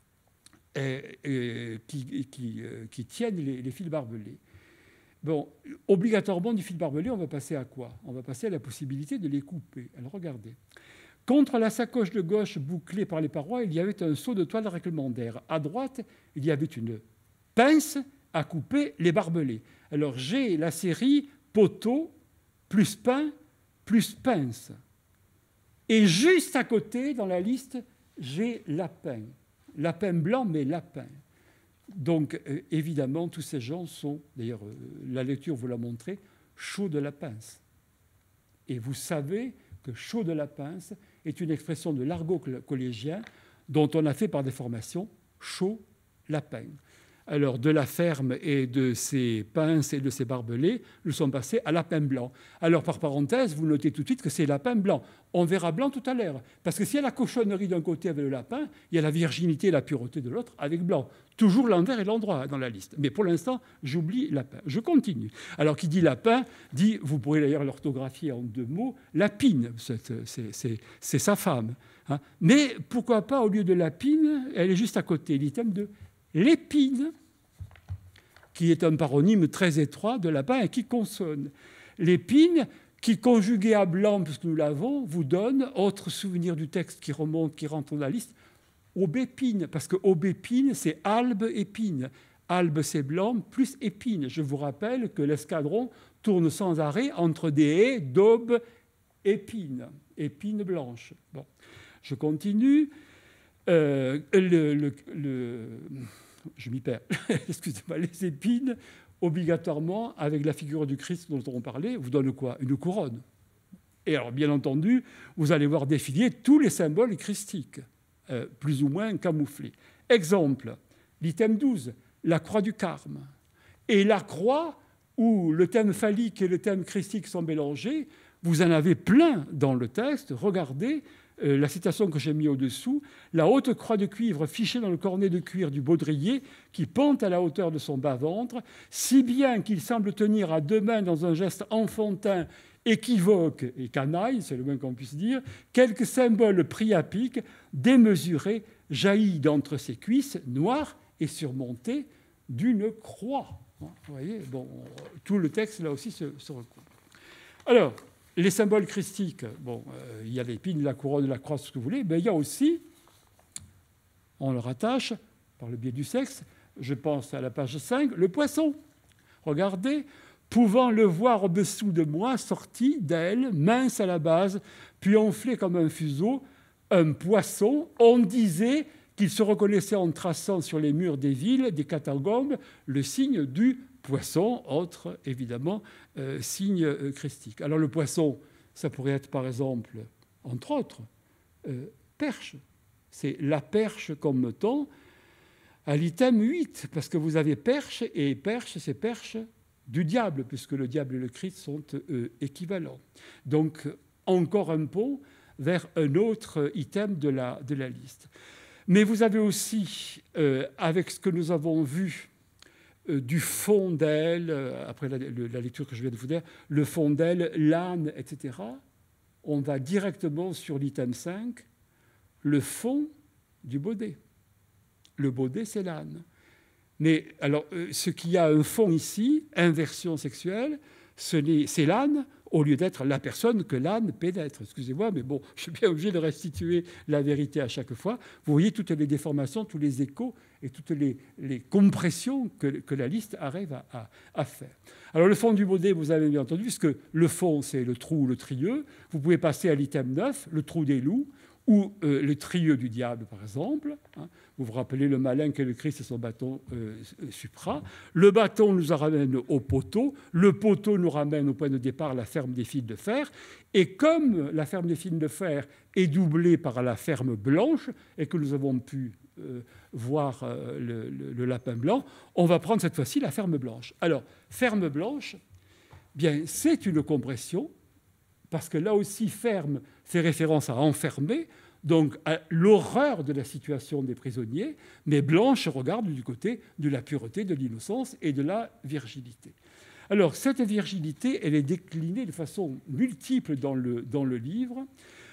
euh, euh, qui, qui, euh, qui tiennent les, les fils barbelés, bon, obligatoirement, du fil barbelé, on va passer à quoi ? On va passer à la possibilité de les couper. Alors, regardez. Contre la sacoche de gauche bouclée par les parois, il y avait un seau de toile réglementaire. À droite, il y avait une pince à couper les barbelés. Alors, j'ai la série poteau plus pain plus pince. Et juste à côté, dans la liste, j'ai lapin. Lapin blanc, mais lapin. Donc, euh, évidemment, tous ces gens sont, d'ailleurs, euh, la lecture vous l'a montré, chaud de la pince. Et vous savez que chaud de la pince est une expression de l'argot collégien dont on a fait par déformation chaud lapin. Alors, de la ferme et de ses pinces et de ses barbelés, nous sommes passés à lapin blanc. Alors, par parenthèse, vous notez tout de suite que c'est lapin blanc. On verra blanc tout à l'heure. Parce que s'il y a la cochonnerie d'un côté avec le lapin, il y a la virginité et la pureté de l'autre avec blanc. Toujours l'envers et l'endroit dans la liste. Mais pour l'instant, j'oublie lapin. Je continue. Alors, qui dit lapin, dit, vous pourrez d'ailleurs l'orthographier en deux mots, lapine. C'est, c'est, c'est, c'est sa femme. Hein. Mais pourquoi pas, au lieu de lapine, elle est juste à côté, l'item de l'épine, qui est un paronyme très étroit de lapin et qui consonne. L'épine, qui conjugué à blanc, puisque nous l'avons, vous donne, autre souvenir du texte qui remonte, qui rentre dans la liste, aubépine, parce que aubépine, c'est albe, épine. Albe, c'est blanc, plus épine. Je vous rappelle que l'escadron tourne sans arrêt entre des haies d'aube, épines, épines blanches. Bon, je continue. Euh, le, le, le, je m'y perds. Excusez-moi. Les épines, obligatoirement, avec la figure du Christ dont on parlait, vous donnent quoi ? Une couronne. Et alors, bien entendu, vous allez voir défiler tous les symboles christiques, euh, plus ou moins camouflés. Exemple, l'item douze, la croix du Carme. Et la croix, où le thème phallique et le thème christique sont mélangés, vous en avez plein dans le texte. Regardez, Euh, la citation que j'ai mise au-dessous, la haute croix de cuivre fichée dans le cornet de cuir du baudrier qui pend à la hauteur de son bas-ventre, si bien qu'il semble tenir à deux mains dans un geste enfantin, équivoque et canaille, c'est le moins qu'on puisse dire, quelques symboles pris à pic, démesurés, jaillis d'entre ses cuisses, noires et surmontés d'une croix. Vous voyez, bon, tout le texte, là aussi, se, se recoupe. Alors, les symboles christiques, bon, euh, il y a l'épine, la couronne, la croix, ce que vous voulez, mais il y a aussi, on le rattache par le biais du sexe, je pense à la page cinq, le poisson. Regardez, pouvant le voir au-dessous de moi, sorti d'elle, mince à la base, puis enflé comme un fuseau, un poisson, on disait qu'il se reconnaissait en traçant sur les murs des villes, des catacombes, le signe du poisson, autre, évidemment, euh, signe euh, christique. Alors le poisson, ça pourrait être par exemple, entre autres, euh, perche. C'est la perche comme temps à l'item huit, parce que vous avez perche, et perche, c'est perche du diable, puisque le diable et le Christ sont euh, équivalents. Donc, encore un pont vers un autre item de la, de la liste. Mais vous avez aussi, euh, avec ce que nous avons vu, Euh, du fond d'elle, euh, après la, le, la lecture que je viens de vous dire, le fond d'elle, l'âne, et cetera, on va directement sur l'item cinq, le fond du baudet. Le baudet, c'est l'âne. Mais alors, euh, ce qui a un fond ici, inversion sexuelle, c'est l'âne au lieu d'être la personne que l'âne pénètre. Excusez-moi, mais bon, je suis bien obligé de restituer la vérité à chaque fois. Vous voyez toutes les déformations, tous les échos et toutes les, les compressions que, que la liste arrive à, à, à faire. Alors, le fond du modèle, vous avez bien entendu, puisque le fond, c'est le trou ou le trieux. Vous pouvez passer à l'item neuf, le trou des loups, ou euh, le trieux du diable, par exemple. Hein. Vous vous rappelez le malin qu'est le Christ et son bâton euh, supra. Le bâton nous ramène au poteau. Le poteau nous ramène au point de départ, la ferme des fils de fer. Et comme la ferme des fils de fer est doublée par la ferme blanche, et que nous avons pu euh, voir euh, le, le, le lapin blanc, on va prendre cette fois-ci la ferme blanche. Alors, ferme blanche, bien, c'est une compression, parce que là aussi, ferme fait référence à enfermer, donc à l'horreur de la situation des prisonniers, mais blanche regarde du côté de la pureté, de l'innocence et de la virginité. Alors, cette virginité, elle est déclinée de façon multiple dans le, dans le livre.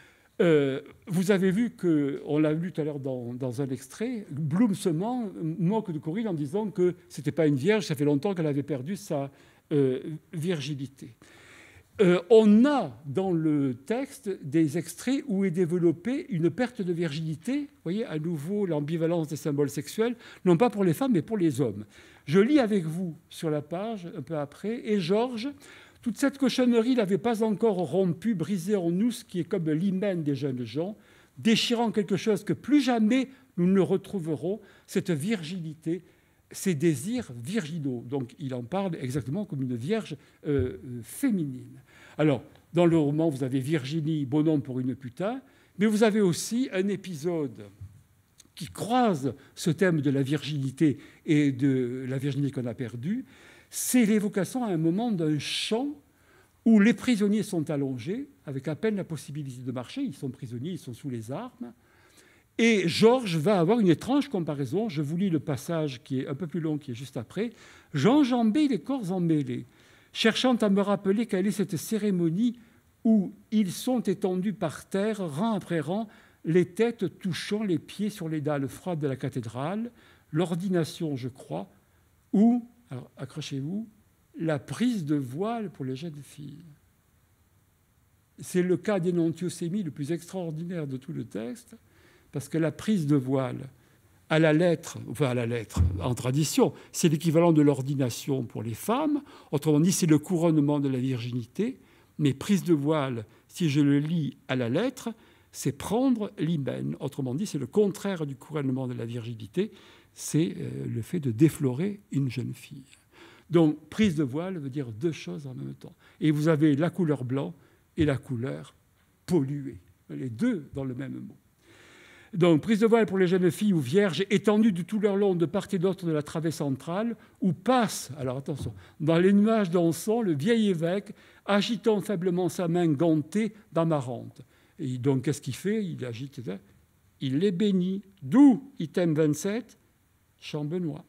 Euh, vous avez vu que, on l'a lu tout à l'heure dans, dans un extrait, Bloom se moque de Corinne en disant que ce n'était pas une vierge, ça fait longtemps qu'elle avait perdu sa euh, virginité. Euh, on a dans le texte des extraits où est développée une perte de virginité. Vous voyez, à nouveau, l'ambivalence des symboles sexuels, non pas pour les femmes, mais pour les hommes. Je lis avec vous sur la page, un peu après, « Et Georges, toute cette cochonnerie n'avait pas encore rompu, brisé en nous ce qui est comme l'hymen des jeunes gens, déchirant quelque chose que plus jamais nous ne retrouverons, cette virginité, ces désirs virginaux. » Donc, il en parle exactement comme une vierge euh, féminine. Alors, dans le roman, vous avez Virginie, bonhomme pour une putain, mais vous avez aussi un épisode qui croise ce thème de la virginité et de la virginité qu'on a perdue. C'est l'évocation à un moment d'un champ où les prisonniers sont allongés, avec à peine la possibilité de marcher. Ils sont prisonniers, ils sont sous les armes. Et Georges va avoir une étrange comparaison. Je vous lis le passage qui est un peu plus long, qui est juste après. « J'enjambais les corps emmêlés, cherchant à me rappeler quelle est cette cérémonie où ils sont étendus par terre, rang après rang, les têtes touchant les pieds sur les dalles froides de la cathédrale, l'ordination, je crois, ou, alors accrochez-vous, la prise de voile pour les jeunes filles. » C'est le cas d'énantiocémie le plus extraordinaire de tout le texte, parce que la prise de voile, à la lettre, enfin à la lettre, en tradition, c'est l'équivalent de l'ordination pour les femmes. Autrement dit, c'est le couronnement de la virginité. Mais prise de voile, si je le lis à la lettre, c'est prendre l'hymen. Autrement dit, c'est le contraire du couronnement de la virginité. C'est le fait de déflorer une jeune fille. Donc, prise de voile veut dire deux choses en même temps. Et vous avez la couleur blanc et la couleur polluée. Les deux dans le même mot. Donc, prise de voile pour les jeunes filles ou vierges étendues de tout leur long de part et d'autre de la travée centrale, où passe, alors attention, dans les nuages d'encens, le vieil évêque, agitant faiblement sa main gantée d'amarante. Et donc, qu'est-ce qu'il fait? Il agite, il les bénit. D'où, item vingt-sept, Champbenoît.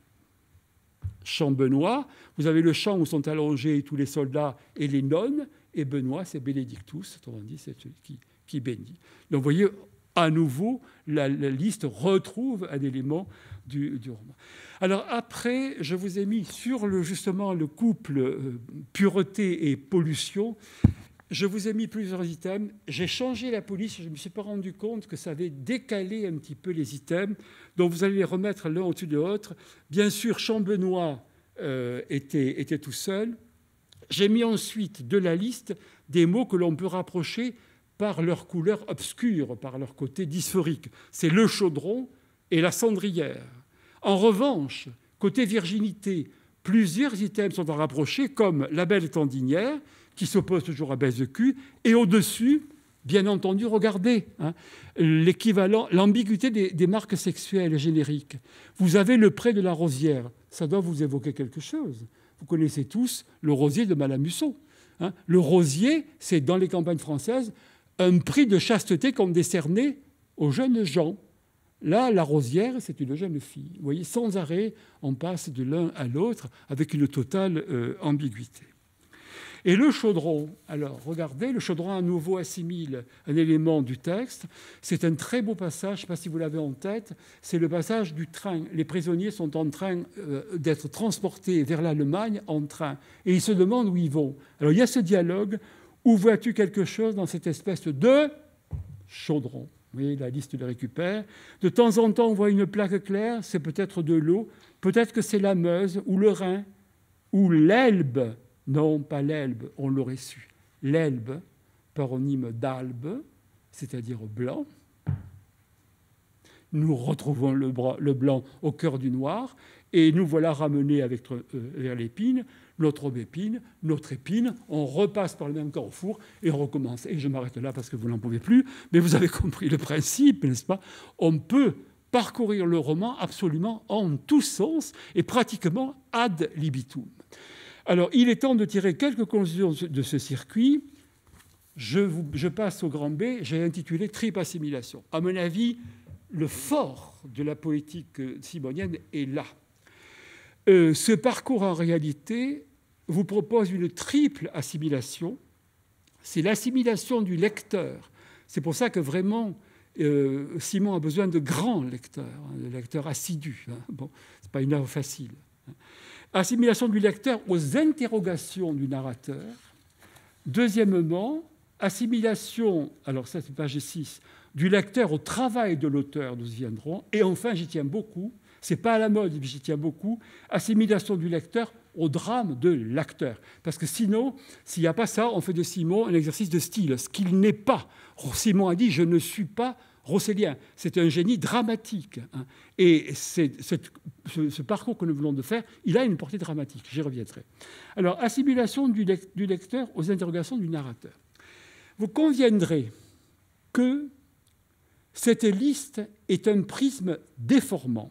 Champbenoît, vous avez le champ où sont allongés tous les soldats et les nonnes, et Benoît, c'est Bénédictus, autrement dit, c'est celui qui, qui bénit. Donc, vous voyez, à nouveau, la, la liste retrouve un élément du, du roman. Alors après, je vous ai mis sur le, justement le couple euh, pureté et pollution, je vous ai mis plusieurs items. J'ai changé la police, je ne me suis pas rendu compte que ça avait décalé un petit peu les items, donc vous allez les remettre l'un au-dessus de l'autre. Bien sûr, Champbenoît euh, était, était tout seul. J'ai mis ensuite de la liste des mots que l'on peut rapprocher par leur couleur obscure, par leur côté dysphorique. C'est le chaudron et la cendrière. En revanche, côté virginité, plusieurs items sont à rapprocher, comme la belle tendinière, qui s'oppose toujours à baisse de cul, et au-dessus, bien entendu, regardez, hein, l'équivalent, l'ambiguïté des, des marques sexuelles génériques. Vous avez le pré de la rosière, ça doit vous évoquer quelque chose. Vous connaissez tous le rosier de Malamuçon. Hein. Le rosier, c'est dans les campagnes françaises, un prix de chasteté qu'on décernait aux jeunes gens. Là, la rosière, c'est une jeune fille. Vous voyez, sans arrêt, on passe de l'un à l'autre avec une totale euh, ambiguïté. Et le chaudron, alors regardez, le chaudron à nouveau assimile un élément du texte. C'est un très beau passage, je ne sais pas si vous l'avez en tête, c'est le passage du train. Les prisonniers sont en train euh, d'être transportés vers l'Allemagne en train. Et ils se demandent où ils vont. Alors il y a ce dialogue Ou vois-tu quelque chose dans cette espèce de chaudron? Vous voyez, la liste le récupère. De temps en temps, on voit une plaque claire, c'est peut-être de l'eau, peut-être que c'est la Meuse ou le Rhin ou l'Elbe. Non, pas l'Elbe, on l'aurait su. L'Elbe, paronyme d'Albe, c'est-à-dire blanc. Nous retrouvons le, le blanc au cœur du noir et nous voilà ramenés avec, euh, vers l'épine, notre aubépine, notre épine, on repasse par le même carrefour et on recommence. Et je m'arrête là parce que vous n'en pouvez plus, mais vous avez compris le principe, n'est-ce pas? On peut parcourir le roman absolument en tous sens et pratiquement ad libitum. Alors, il est temps de tirer quelques conclusions de ce circuit. Je, vous, je passe au grand B, j'ai intitulé « Triple assimilation ». À mon avis, le fort de la poétique simonienne est là. Euh, ce parcours, en réalité, vous propose une triple assimilation. C'est l'assimilation du lecteur. C'est pour ça que vraiment, euh, Simon a besoin de grands lecteurs, hein, de lecteurs assidus. Hein. Bon, ce n'est pas une œuvre facile. Hein. Assimilation du lecteur aux interrogations du narrateur. Deuxièmement, assimilation, alors ça c'est page six, du lecteur au travail de l'auteur, nous y viendrons. Et enfin, j'y tiens beaucoup, c'est pas à la mode, mais j'y tiens beaucoup, assimilation du lecteur au drame de l'acteur. Parce que sinon, s'il n'y a pas ça, on fait de Simon un exercice de style, ce qu'il n'est pas. Simon a dit « je ne suis pas Rossellien ». C'est un génie dramatique. Hein. Et c'est, cette, ce, ce parcours que nous venons de faire, il a une portée dramatique. J'y reviendrai. Alors, assimilation du, lec- du lecteur aux interrogations du narrateur. Vous conviendrez que cette liste est un prisme déformant.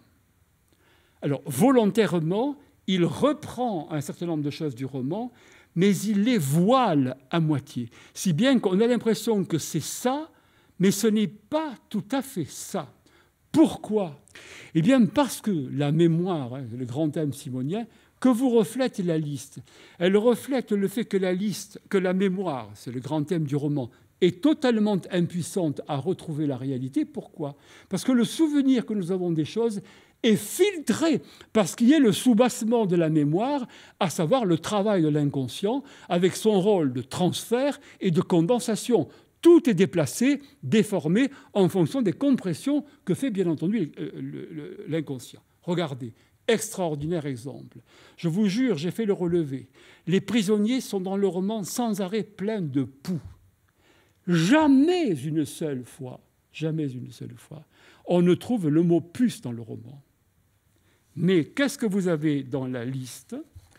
Alors, volontairement, il reprend un certain nombre de choses du roman, mais il les voile à moitié. Si bien qu'on a l'impression que c'est ça, mais ce n'est pas tout à fait ça. Pourquoi? Eh bien, parce que la mémoire, hein, le grand thème simonien, que vous reflète la liste. Elle reflète le fait que la liste, que la mémoire, c'est le grand thème du roman, est totalement impuissante à retrouver la réalité. Pourquoi? Parce que le souvenir que nous avons des choses est filtré parce qu'il y a le soubassement de la mémoire, à savoir le travail de l'inconscient, avec son rôle de transfert et de condensation. Tout est déplacé, déformé, en fonction des compressions que fait bien entendu l'inconscient. Regardez, extraordinaire exemple. Je vous jure, j'ai fait le relevé. Les prisonniers sont dans le roman sans arrêt pleins de poux. Jamais une seule fois, jamais une seule fois, on ne trouve le mot puce dans le roman. Mais qu'est-ce que vous avez dans la liste?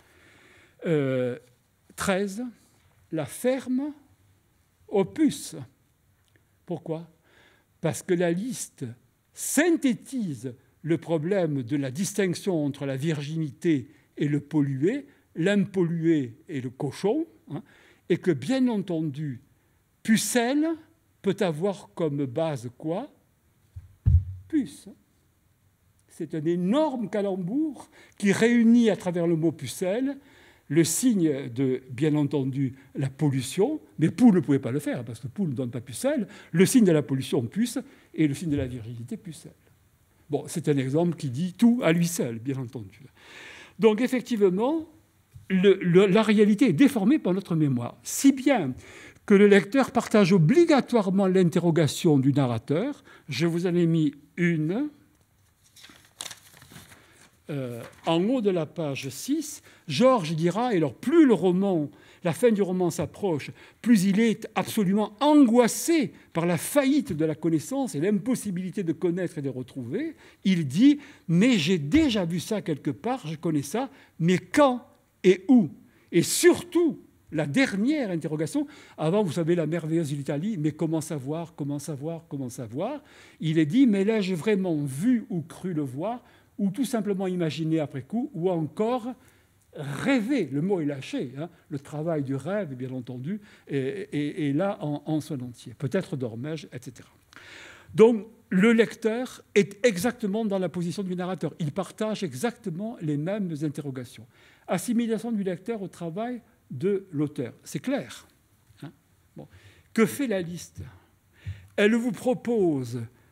euh, treize, la ferme aux puces. Pourquoi? Parce que la liste synthétise le problème de la distinction entre la virginité et le pollué, l'impollué et le cochon, hein, et que, bien entendu, Pucelle peut avoir comme base quoi? Puce. C'est un énorme calembour qui réunit à travers le mot pucelle le signe de, bien entendu, la pollution, mais poule ne pouvait pas le faire, parce que poule ne donne pas pucelle, le signe de la pollution, puce, et le signe de la virginité, pucelle. Bon, c'est un exemple qui dit tout à lui seul, bien entendu. Donc, effectivement, le, le, la réalité est déformée par notre mémoire, si bien que le lecteur partage obligatoirement l'interrogation du narrateur. Je vous en ai mis une euh, en haut de la page six. Georges dira, et alors plus le roman, la fin du roman s'approche, plus il est absolument angoissé par la faillite de la connaissance et l'impossibilité de connaître et de retrouver. Il dit « mais j'ai déjà vu ça quelque part, je connais ça, mais quand et où ?» Et surtout, la dernière interrogation, avant, vous savez, la merveilleuse Italie, mais comment savoir, comment savoir, comment savoir? Il est dit, mais l'ai-je vraiment vu ou cru le voir, ou tout simplement imaginé après coup, ou encore rêvé, le mot est lâché, hein, le travail du rêve, bien entendu, est là en, en son entier. Peut-être dormais-je, et cetera. Donc, le lecteur est exactement dans la position du narrateur. Il partage exactement les mêmes interrogations. Assimilation du lecteur au travail de l'auteur. C'est clair. Hein? Bon. Que fait la liste? Elle vous propose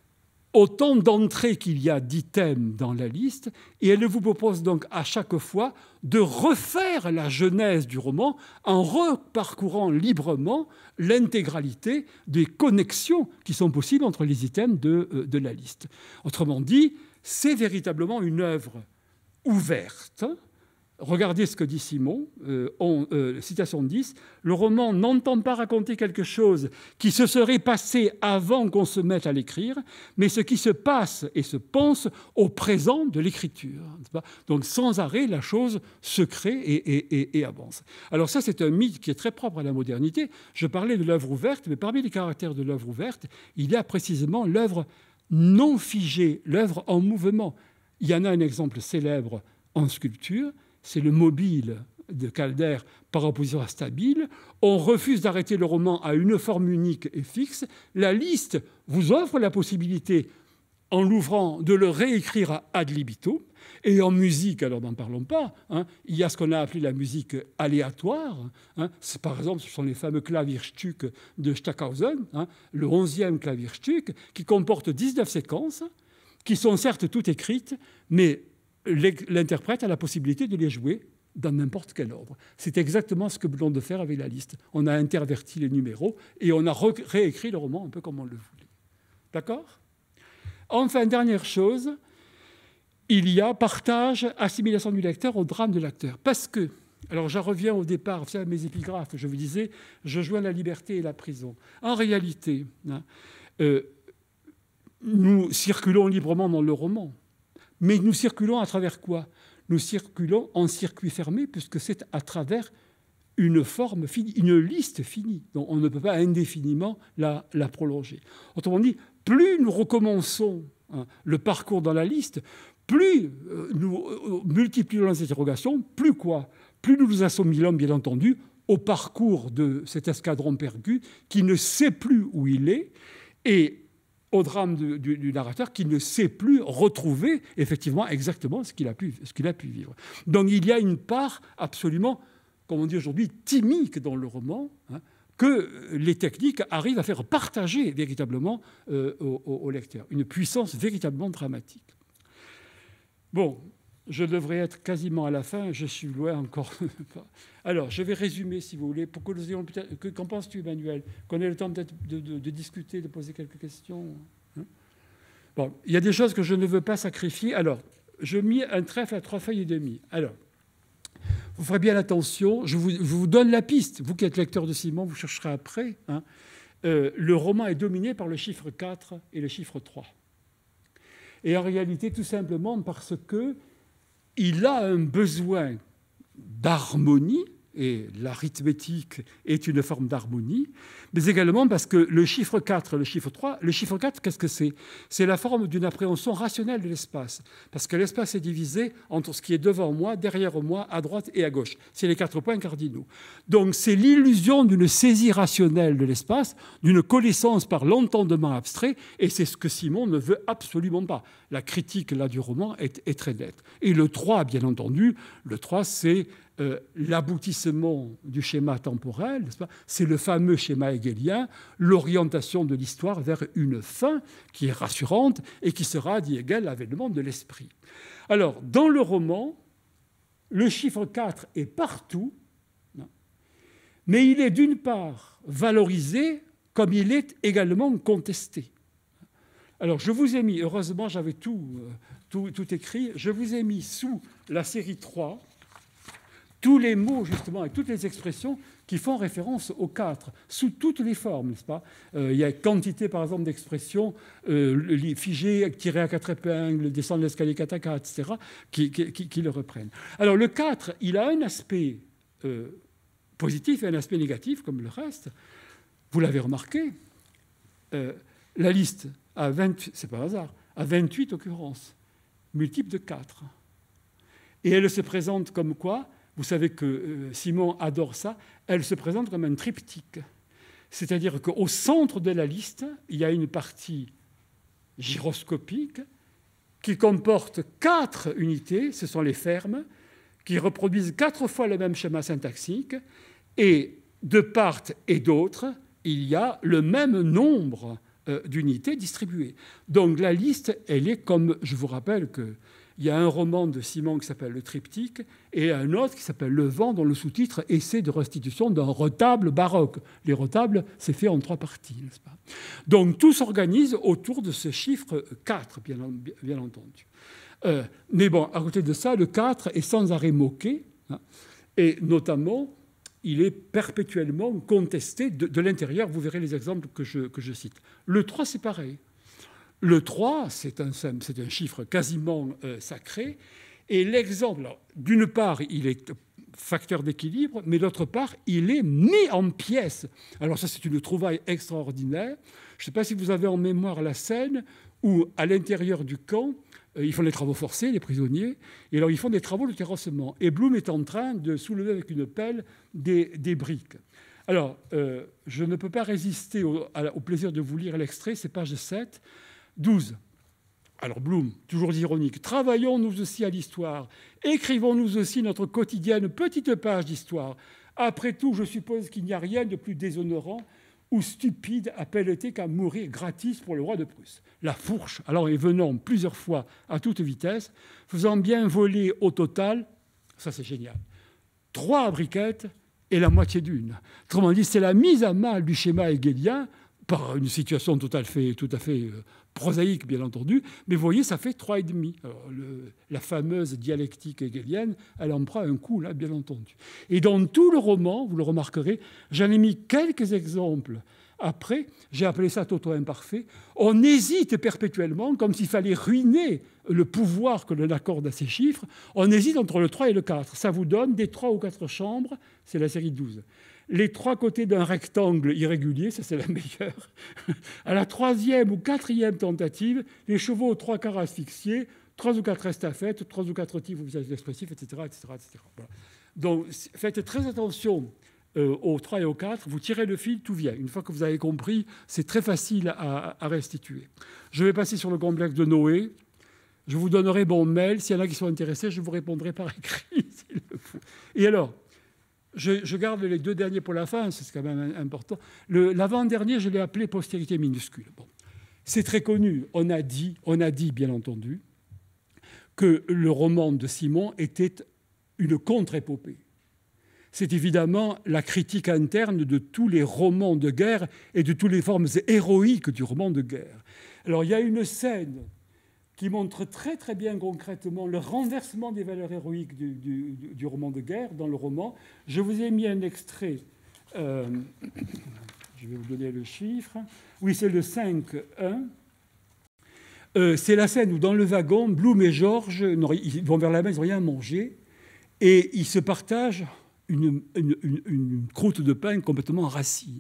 autant d'entrées qu'il y a d'items dans la liste, et elle vous propose donc à chaque fois de refaire la genèse du roman en reparcourant librement l'intégralité des connexions qui sont possibles entre les items de, de la liste. Autrement dit, c'est véritablement une œuvre ouverte. Regardez ce que dit Simon, euh, on, euh, citation dix, « Le roman n'entend pas raconter quelque chose qui se serait passé avant qu'on se mette à l'écrire, mais ce qui se passe et se pense au présent de l'écriture. » Donc sans arrêt, la chose se crée et, et, et, et avance. Alors ça, c'est un mythe qui est très propre à la modernité. Je parlais de l'œuvre ouverte, mais parmi les caractères de l'œuvre ouverte, il y a précisément l'œuvre non figée, l'œuvre en mouvement. Il y en a un exemple célèbre en sculpture, c'est le mobile de Calder par opposition à Stabile. On refuse d'arrêter le roman à une forme unique et fixe. La liste vous offre la possibilité, en l'ouvrant, de le réécrire ad libitum. Et en musique, alors n'en parlons pas, hein, il y a ce qu'on a appelé la musique aléatoire. Hein. Par exemple, ce sont les fameux Klavierstück de Stockhausen, hein, le onzième Klavierstück, qui comporte dix-neuf séquences, qui sont certes toutes écrites, mais l'interprète a la possibilité de les jouer dans n'importe quel ordre. C'est exactement ce que nous venons de faire avec la liste. On a interverti les numéros et on a réécrit le roman un peu comme on le voulait. D'accord ? Enfin, dernière chose, il y a partage, assimilation du lecteur au drame de l'acteur. Parce que, alors j'en reviens au départ, à mes épigraphes, je vous disais, je joins la liberté et la prison. En réalité, hein, euh, nous circulons librement dans le roman. Mais nous circulons à travers quoi? Nous circulons en circuit fermé, puisque c'est à travers une forme finie, une liste finie. Donc on ne peut pas indéfiniment la, la prolonger. Autrement dit, plus nous recommençons hein, le parcours dans la liste, plus euh, nous euh, multiplions les interrogations, plus quoi? Plus nous nous assimilons, bien entendu, au parcours de cet escadron perdu qui ne sait plus où il est, et au drame du, du, du narrateur qui ne sait plus retrouver effectivement exactement ce qu'il a pu, ce qu'il a pu vivre. Donc il y a une part absolument, comme on dit aujourd'hui, timique dans le roman, hein, que les techniques arrivent à faire partager véritablement euh, au, au, au lecteur. Une puissance véritablement dramatique. Bon, je devrais être quasiment à la fin, je suis loin encore. Alors, je vais résumer, si vous voulez, pour que nous ayons peut-être... Qu'en penses-tu, Emmanuel? Qu'on ait le temps peut-être de, de, de discuter, de poser quelques questions, hein? Bon, il y a des choses que je ne veux pas sacrifier. Alors, je mis un trèfle à trois feuilles et demie. Alors, vous ferez bien attention, je vous, je vous donne la piste. Vous qui êtes lecteur de Simon, vous chercherez après. Hein. Euh, le roman est dominé par le chiffre quatre et le chiffre trois. Et en réalité, tout simplement parce que il a un besoin d'harmonie, et l'arithmétique est une forme d'harmonie, mais également parce que le chiffre quatre et le chiffre trois, le chiffre quatre, qu'est-ce que c'est? C'est la forme d'une appréhension rationnelle de l'espace, parce que l'espace est divisé entre ce qui est devant moi, derrière moi, à droite et à gauche. C'est les quatre points cardinaux. Donc c'est l'illusion d'une saisie rationnelle de l'espace, d'une connaissance par l'entendement abstrait, et c'est ce que Simon ne veut absolument pas. La critique là, du roman est, est très nette. Et le trois, bien entendu, le trois, c'est Euh, l'aboutissement du schéma temporel, n'est-ce pas? C'est le fameux schéma hegelien, l'orientation de l'histoire vers une fin qui est rassurante et qui sera, dit Hegel, l'avènement de l'esprit. Alors, dans le roman, le chiffre quatre est partout, non, mais il est d'une part valorisé comme il est également contesté. Alors, je vous ai mis, heureusement, j'avais tout, tout, tout écrit, je vous ai mis sous la série trois tous les mots, justement, et toutes les expressions qui font référence au quatre, sous toutes les formes, n'est-ce pas? euh, Il y a quantité, par exemple, d'expressions euh, figées, tirées à quatre épingles, descendre l'escalier quatre à quatre, et cetera, qui, qui, qui le reprennent. Alors, le quatre, il a un aspect euh, positif et un aspect négatif, comme le reste. Vous l'avez remarqué, euh, la liste a vingt, c'est pas un hasard, a vingt-huit occurrences, multiples de quatre. Et elle se présente comme quoi? Vous savez que euh, Simon adore ça. Elle se présente comme un triptyque. C'est-à-dire qu'au centre de la liste, il y a une partie gyroscopique qui comporte quatre unités, ce sont les fermes, qui reproduisent quatre fois le même schéma syntaxique. Et de part et d'autre, il y a le même nombre euh, d'unités distribuées. Donc la liste, elle est comme, je vous rappelle qu'il y a un roman de Simon qui s'appelle Le Triptyque et un autre qui s'appelle Le Vent, dont le sous-titre « Essai de restitution d'un retable baroque ». Les retables, c'est fait en trois parties, n'est-ce pas? Donc tout s'organise autour de ce chiffre quatre, bien, bien entendu. Euh, mais bon, à côté de ça, le quatre est sans arrêt moqué, hein, et notamment, il est perpétuellement contesté de, de l'intérieur. Vous verrez les exemples que je, que je cite. Le trois, c'est pareil. Le trois, c'est un, c'est un chiffre quasiment euh, sacré. Et l'exemple, d'une part, il est facteur d'équilibre, mais d'autre part, il est mis en pièces. Alors ça, c'est une trouvaille extraordinaire. Je ne sais pas si vous avez en mémoire la scène où, à l'intérieur du camp, ils font des travaux forcés, les prisonniers, et alors ils font des travaux de terrassement. Et Bloom est en train de soulever avec une pelle des, des briques. Alors, euh, je ne peux pas résister au, à, au plaisir de vous lire l'extrait, c'est page sept, douze. Alors Bloom, toujours ironique, « Travaillons nous aussi à l'histoire, écrivons-nous aussi notre quotidienne petite page d'histoire. Après tout, je suppose qu'il n'y a rien de plus déshonorant ou stupide à pelleter qu'à mourir gratis pour le roi de Prusse. La fourche, alors est venant plusieurs fois à toute vitesse, faisant bien voler au total, ça c'est génial, trois briquettes et la moitié d'une. Autrement dit, c'est la mise à mal du schéma hegelien, par une situation tout à fait, tout à fait euh, prosaïque, bien entendu, mais vous voyez, ça fait trois et demi. Alors, le, la fameuse dialectique hegelienne, elle en prend un coup, là, bien entendu. Et dans tout le roman, vous le remarquerez, j'en ai mis quelques exemples. Après, j'ai appelé ça toto imparfait. On hésite perpétuellement, comme s'il fallait ruiner le pouvoir que l'on accorde à ces chiffres. On hésite entre le trois et le quatre. Ça vous donne des trois ou quatre chambres, c'est la série douze. Les trois côtés d'un rectangle irrégulier, ça c'est la meilleure. À la troisième ou quatrième tentative, les chevaux aux trois quarts asphyxiés, trois ou quatre estafettes, trois ou quatre tifs au visage expressif, et cetera, et cetera, et cetera. Voilà. Donc faites très attention euh, aux trois et aux quatre. Vous tirez le fil, tout vient. Une fois que vous avez compris, c'est très facile à, à restituer. Je vais passer sur le complexe de Noé. Je vous donnerai mon mail. S'il y en a qui sont intéressés, je vous répondrai par écrit s'il le faut. Et alors, Je, je garde les deux derniers pour la fin, c'est quand même important. Le, l'avant-dernier, je l'ai appelé postérité minuscule. Bon. C'est très connu. On a dit, on a dit, bien entendu, que le roman de Simon était une contre-épopée. C'est évidemment la critique interne de tous les romans de guerre et de toutes les formes héroïques du roman de guerre. Alors, il y a une scène qui montre très très bien concrètement le renversement des valeurs héroïques du, du, du roman de guerre dans le roman. Je vous ai mis un extrait, euh, je vais vous donner le chiffre, oui c'est le cinq un, euh, c'est la scène où dans le wagon, Bloom et Georges, ils vont vers la main, ils n'ont rien à manger, et ils se partagent une, une, une, une croûte de pain complètement rassie.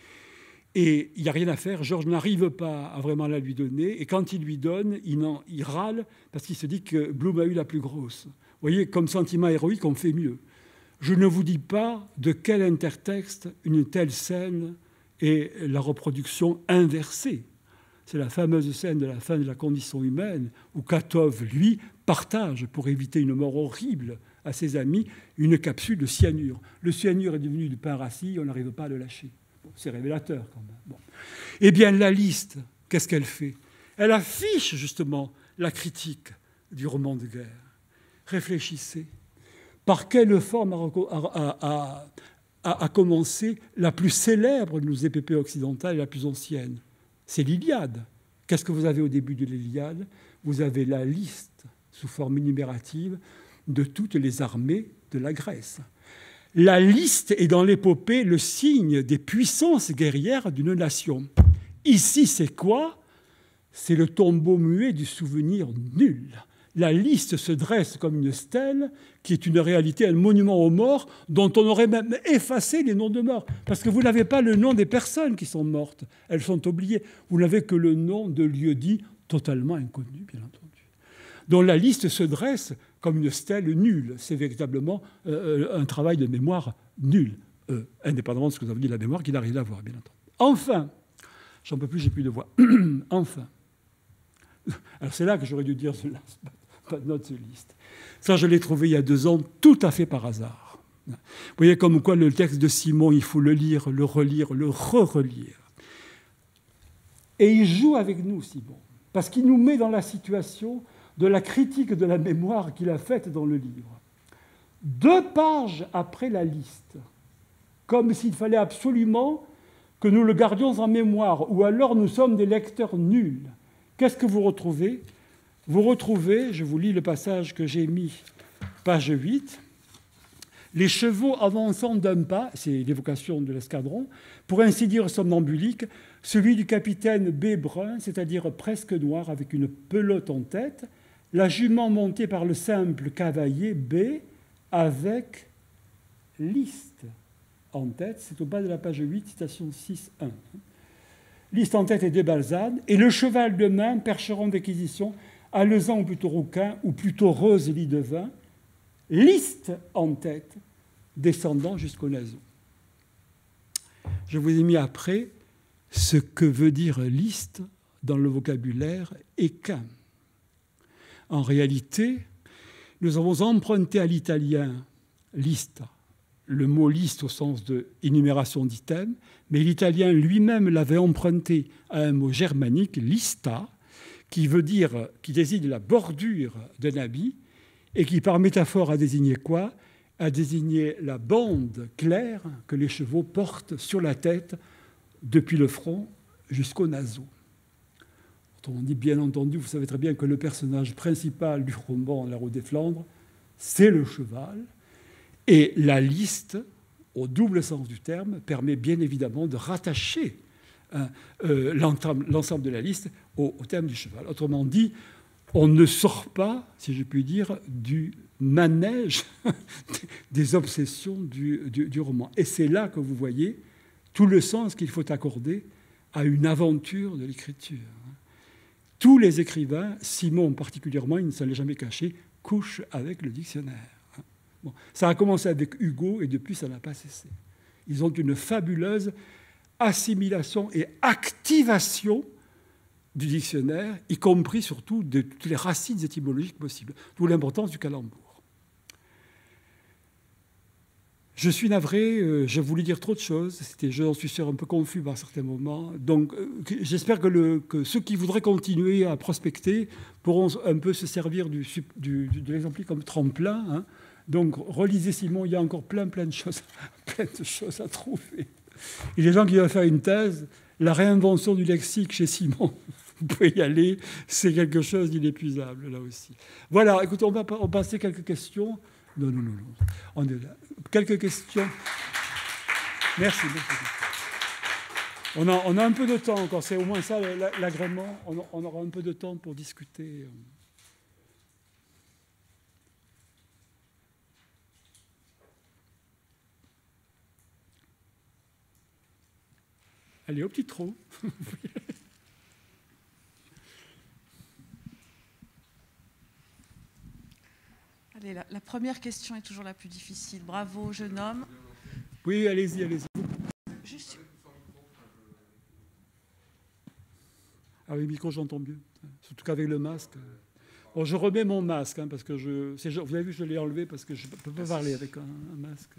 Et il n'y a rien à faire. Georges n'arrive pas à vraiment la lui donner. Et quand il lui donne, il, en, il râle parce qu'il se dit que Bloom a eu la plus grosse. Vous voyez, comme sentiment héroïque, on fait mieux. Je ne vous dis pas de quel intertexte une telle scène est la reproduction inversée. C'est la fameuse scène de la fin de la condition humaine où Katov, lui, partage, pour éviter une mort horrible à ses amis, une capsule de cyanure. Le cyanure est devenu du pain rassis, on n'arrive pas à le lâcher. Bon, c'est révélateur quand même. Bon. Eh bien, la liste, qu'est-ce qu'elle fait? Elle affiche justement la critique du roman de guerre. Réfléchissez. Par quelle forme a, a, a, a commencé la plus célèbre de nos épopées occidentales et la plus ancienne? C'est l'Iliade. Qu'est-ce que vous avez au début de l'Iliade? Vous avez la liste, sous forme énumérative, de toutes les armées de la Grèce. La liste est dans l'épopée le signe des puissances guerrières d'une nation. Ici, c'est quoi? C'est le tombeau muet du souvenir nul. La liste se dresse comme une stèle qui est une réalité, un monument aux morts dont on aurait même effacé les noms de morts. Parce que vous n'avez pas le nom des personnes qui sont mortes. Elles sont oubliées. Vous n'avez que le nom de lieux-dits totalement inconnus, bien entendu. Donc la liste se dresse comme une stèle nulle. C'est véritablement euh, un travail de mémoire nul, euh, indépendamment de ce que vous avez dit de la mémoire, qui n'a rien à voir, bien entendu. Enfin, j'en peux plus, j'ai plus de voix. Enfin, alors c'est là que j'aurais dû dire the last but not the least. Ça, je l'ai trouvé il y a deux ans, tout à fait par hasard. Vous voyez comme quoi le texte de Simon, il faut le lire, le relire, le re-relire. Et il joue avec nous, Simon, parce qu'il nous met dans la situation de la critique de la mémoire qu'il a faite dans le livre. Deux pages après la liste, comme s'il fallait absolument que nous le gardions en mémoire, ou alors nous sommes des lecteurs nuls. Qu'est-ce que vous retrouvez? Vous retrouvez, je vous lis le passage que j'ai mis, page huit, « Les chevaux avançant d'un pas », c'est l'évocation de l'escadron, pour ainsi dire somnambulique, celui du capitaine B. Brun, c'est-à-dire presque noir, avec une pelote en tête, la jument montée par le simple cavalier B, avec liste en tête, c'est au bas de la page huit, citation six un. Liste en tête et débalsade, et le cheval de main, percheron d'acquisition, alezan ou plutôt rouquin, ou plutôt rose lit de vin, liste en tête, descendant jusqu'au naseau. Je vous ai mis après ce que veut dire liste dans le vocabulaire équin. En réalité, nous avons emprunté à l'italien lista, le mot liste au sens de énumération d'items, mais l'italien lui-même l'avait emprunté à un mot germanique, lista, qui veut dire, qui désigne la bordure d'un habit et qui, par métaphore, a désigné quoi? A désigné la bande claire que les chevaux portent sur la tête depuis le front jusqu'au naseau. Autrement dit, bien entendu, vous savez très bien que le personnage principal du roman La Route des Flandres, c'est le cheval. Et la liste, au double sens du terme, permet bien évidemment de rattacher hein, euh, l'ensemble de la liste au, au terme du cheval. Autrement dit, on ne sort pas, si je puis dire, du manège des obsessions du, du, du roman. Et c'est là que vous voyez tout le sens qu'il faut accorder à une aventure de l'écriture. Tous les écrivains, Simon particulièrement, il ne s'en est jamais caché, couchent avec le dictionnaire. Bon, ça a commencé avec Hugo et depuis ça n'a pas cessé. Ils ont une fabuleuse assimilation et activation du dictionnaire, y compris surtout de toutes les racines étymologiques possibles, d'où l'importance du calembour. Je suis navré, euh, je voulais dire trop de choses, c'était, j'en suis sûr, un peu confus par certains moments. Donc euh, j'espère que, le, que ceux qui voudraient continuer à prospecter pourront un peu se servir du, du, de l'exemple comme tremplin. Hein. Donc relisez Simon, il y a encore plein, plein de choses, plein de choses à trouver. Et les gens qui veulent faire une thèse, la réinvention du lexique chez Simon, vous pouvez y aller, c'est quelque chose d'inépuisable là aussi. Voilà, écoutez, on va on passer quelques questions. Non, non, non, non. On est là. Quelques questions. Merci. merci. On a, on a un peu de temps encore, c'est au moins ça l'agrément. On, on aura un peu de temps pour discuter. Allez, au petit trou. Allez, la, la première question est toujours la plus difficile. Bravo, jeune homme. Oui, allez-y, allez-y. Juste... Avec le micro, j'entends mieux. Surtout qu'avec le masque. Bon, je remets mon masque, hein, parce que je... C'est, vous avez vu, je l'ai enlevé parce que je ne peux pas parler avec un, un masque.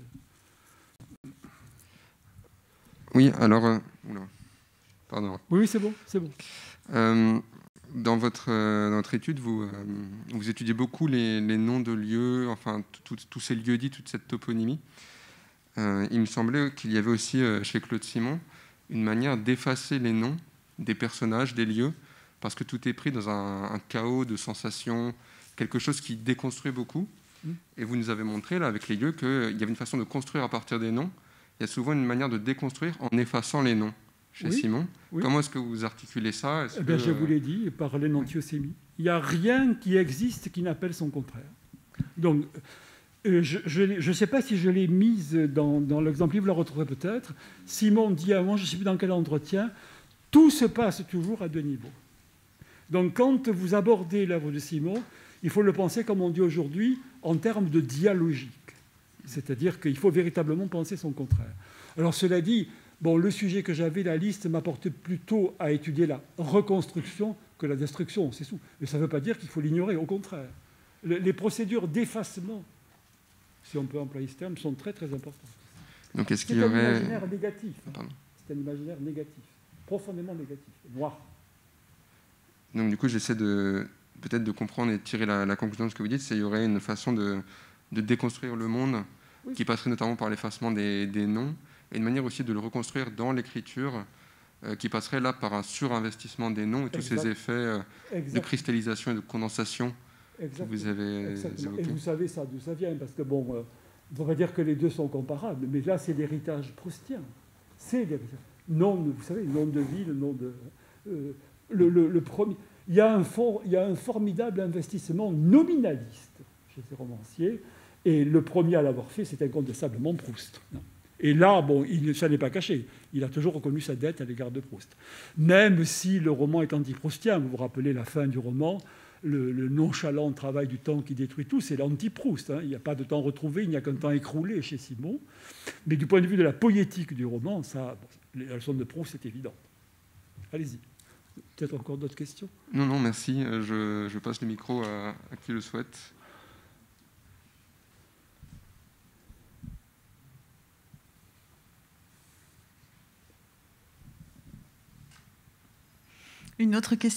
Oui, alors... Euh... Oula. Pardon. Oui, oui, c'est bon, c'est bon. Euh, dans, votre, euh, dans votre étude, vous, euh, vous étudiez beaucoup les, les noms de lieux, enfin, tous ces lieux dits, toute cette toponymie. Euh, il me semblait qu'il y avait aussi, euh, chez Claude Simon, une manière d'effacer les noms des personnages, des lieux, parce que tout est pris dans un, un chaos de sensations, quelque chose qui déconstruit beaucoup. Mmh. Et vous nous avez montré, là, avec les lieux, qu'il y avait une façon de construire à partir des noms. Il y a souvent une manière de déconstruire en effaçant les noms. Chez oui, Simon. Oui. Comment est-ce que vous articulez ça? Eh bien, que... Je vous l'ai dit, par l'énantiosémie. Il n'y a rien qui existe qui n'appelle son contraire. Donc, euh, je ne sais pas si je l'ai mise dans, dans l'exemple, vous la retrouverez peut-être. Simon dit avant, je ne sais plus dans quel entretien, tout se passe toujours à deux niveaux. Donc, quand vous abordez l'œuvre de Simon, il faut le penser, comme on dit aujourd'hui, en termes de dialogique. C'est-à-dire qu'il faut véritablement penser son contraire. Alors, cela dit, bon, le sujet que j'avais, la liste, m'apportait plutôt à étudier la reconstruction que la destruction, c'est tout. Mais ça ne veut pas dire qu'il faut l'ignorer, au contraire. Les procédures d'effacement, si on peut employer ce terme, sont très, très importantes. Donc, est-ce qu'il y c'est aurait... un imaginaire négatif. Hein. C'est un imaginaire négatif, profondément négatif, noir. Donc du coup, j'essaie de peut-être de comprendre et de tirer la, la conclusion de ce que vous dites, c'est qu'il y aurait une façon de, de déconstruire le monde oui. qui passerait notamment par l'effacement des, des noms, et une manière aussi de le reconstruire dans l'écriture, euh, qui passerait là par un surinvestissement des noms et tous exact. ces effets euh, de cristallisation et de condensation Exactement. que vous avez Exactement. évoqués. Et vous savez ça d'où ça vient, parce que bon, euh, on ne peut pas dire que les deux sont comparables, mais là c'est l'héritage proustien. C'est l'héritage. Nom, vous savez, nom de ville, nom de... Euh, le, le, le premier... Il y, a un for, il y a un formidable investissement nominaliste chez ces romanciers, et le premier à l'avoir fait, c'est incontestablement Proust. Et là, bon, il ne s'en est pas caché. Il a toujours reconnu sa dette à l'égard de Proust. Même si le roman est anti-proustien, vous vous rappelez la fin du roman, le, le nonchalant travail du temps qui détruit tout, c'est l'anti-Proust. Hein. Il n'y a pas de temps retrouvé, il n'y a qu'un temps écroulé chez Simon. Mais du point de vue de la poétique du roman, ça, bon, la leçon de Proust est évidente. Allez-y. Peut-être encore d'autres questions ? Non, non, merci. Je, je passe le micro à, à qui le souhaite. Une autre question ?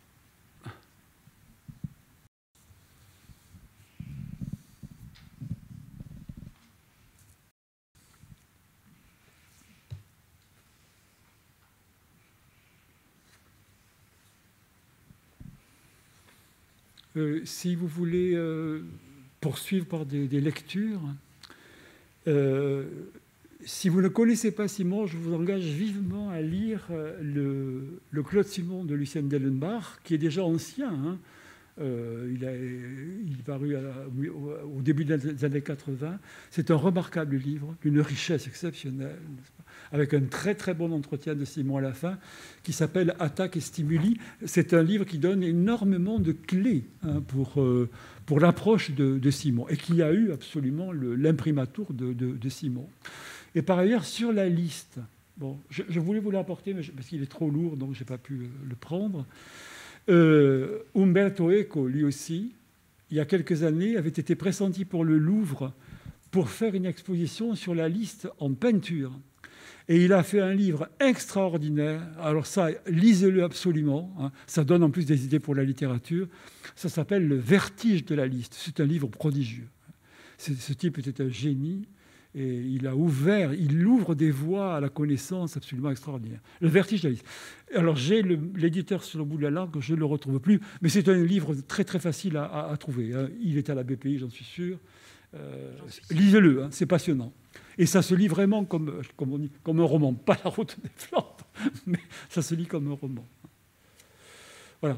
Euh, si vous voulez euh, poursuivre par des, des lectures, euh, si vous ne connaissez pas Simon, je vous engage vivement à lire le, le Claude Simon de Lucien Dellenbach, qui est déjà ancien. Hein. Euh, il, a, il est paru à la, au début des années quatre-vingts. C'est un remarquable livre, d'une richesse exceptionnelle, avec un très très bon entretien de Simon à la fin, qui s'appelle « Attaque et stimuli ». C'est un livre qui donne énormément de clés hein, pour, euh, pour l'approche de, de Simon, et qui a eu absolument l'imprimatur de, de, de Simon. Et par ailleurs, sur la liste, bon, je, je voulais vous l'apporter, mais je, parce qu'il est trop lourd, donc je n'ai pas pu le, le prendre. Euh, Umberto Eco, lui aussi, il y a quelques années, avait été pressenti pour le Louvre pour faire une exposition sur la liste en peinture. Et il a fait un livre extraordinaire. Alors ça, lisez-le absolument. Hein. Ça donne en plus des idées pour la littérature. Ça s'appelle « Le vertige de la liste ». C'est un livre prodigieux. Ce type était un génie. Et il a ouvert, il ouvre des voies à la connaissance absolument extraordinaire. Le vertige de la liste. Alors j'ai l'éditeur sur le bout de la langue, je ne le retrouve plus, mais c'est un livre très très facile à, à, à trouver. Hein. Il est à la B P I, j'en suis sûr. Euh, Lisez-le, hein, c'est passionnant. Et ça se lit vraiment comme, comme, on dit, comme un roman. Pas la route des Flandres, mais ça se lit comme un roman. Voilà.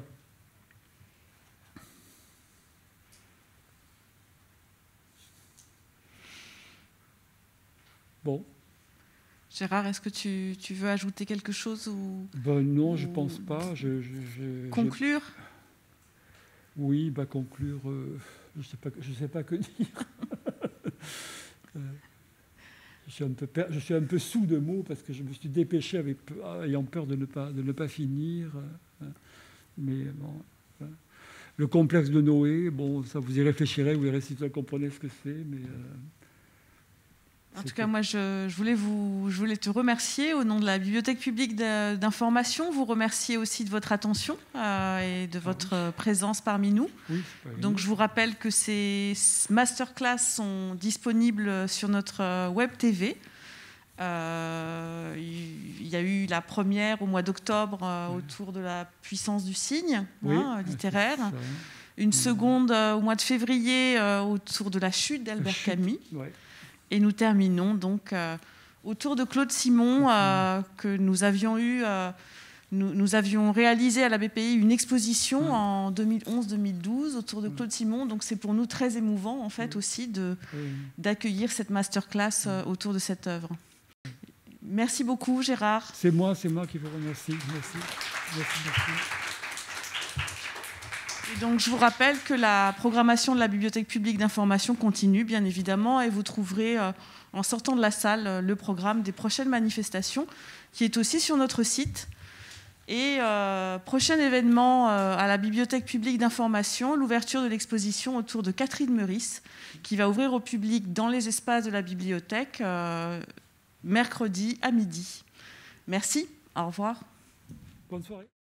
Bon. Gérard, est-ce que tu, tu veux ajouter quelque chose ou ben Non, ou... je ne pense pas. Je, je, je, conclure je... Oui, bah conclure, euh, je ne sais pas, je sais pas que dire. euh, je, suis un peu per... je suis un peu sous de mots parce que je me suis dépêché avec, ayant peur de ne pas, de ne pas finir. Mais bon, voilà. Le complexe de Noé, bon, ça vous y réfléchirez, vous verrez si vous comprenez ce que c'est, mais... Euh, En tout cas, moi, je, je, voulais vous, je voulais te remercier au nom de la Bibliothèque publique d'information, vous remercier aussi de votre attention euh, et de votre ah oui. présence parmi nous. Oui, donc, je vous rappelle que ces masterclass sont disponibles sur notre web T V. Euh, il y a eu la première au mois d'octobre euh, oui. autour de la puissance du signe oui, hein, littéraire. Une seconde euh, au mois de février euh, autour de la chute d'Albert Camus. Ouais. Et nous terminons donc euh, autour de Claude Simon, euh, que nous avions eu, euh, nous, nous avions réalisé à la B P I une exposition mmh. en deux mille onze deux mille douze autour de Claude Simon. Donc c'est pour nous très émouvant en fait mmh. aussi de, mmh. d'accueillir cette masterclass euh, autour de cette œuvre. Merci beaucoup Gérard. C'est moi, c'est moi qui vous remercie. Merci. Merci, merci. Et donc, je vous rappelle que la programmation de la Bibliothèque publique d'information continue, bien évidemment, et vous trouverez, euh, en sortant de la salle, le programme des prochaines manifestations, qui est aussi sur notre site. Et euh, prochain événement euh, à la Bibliothèque publique d'information, l'ouverture de l'exposition autour de Catherine Meurice, qui va ouvrir au public dans les espaces de la bibliothèque euh, mercredi à midi. Merci, au revoir. Bonne soirée.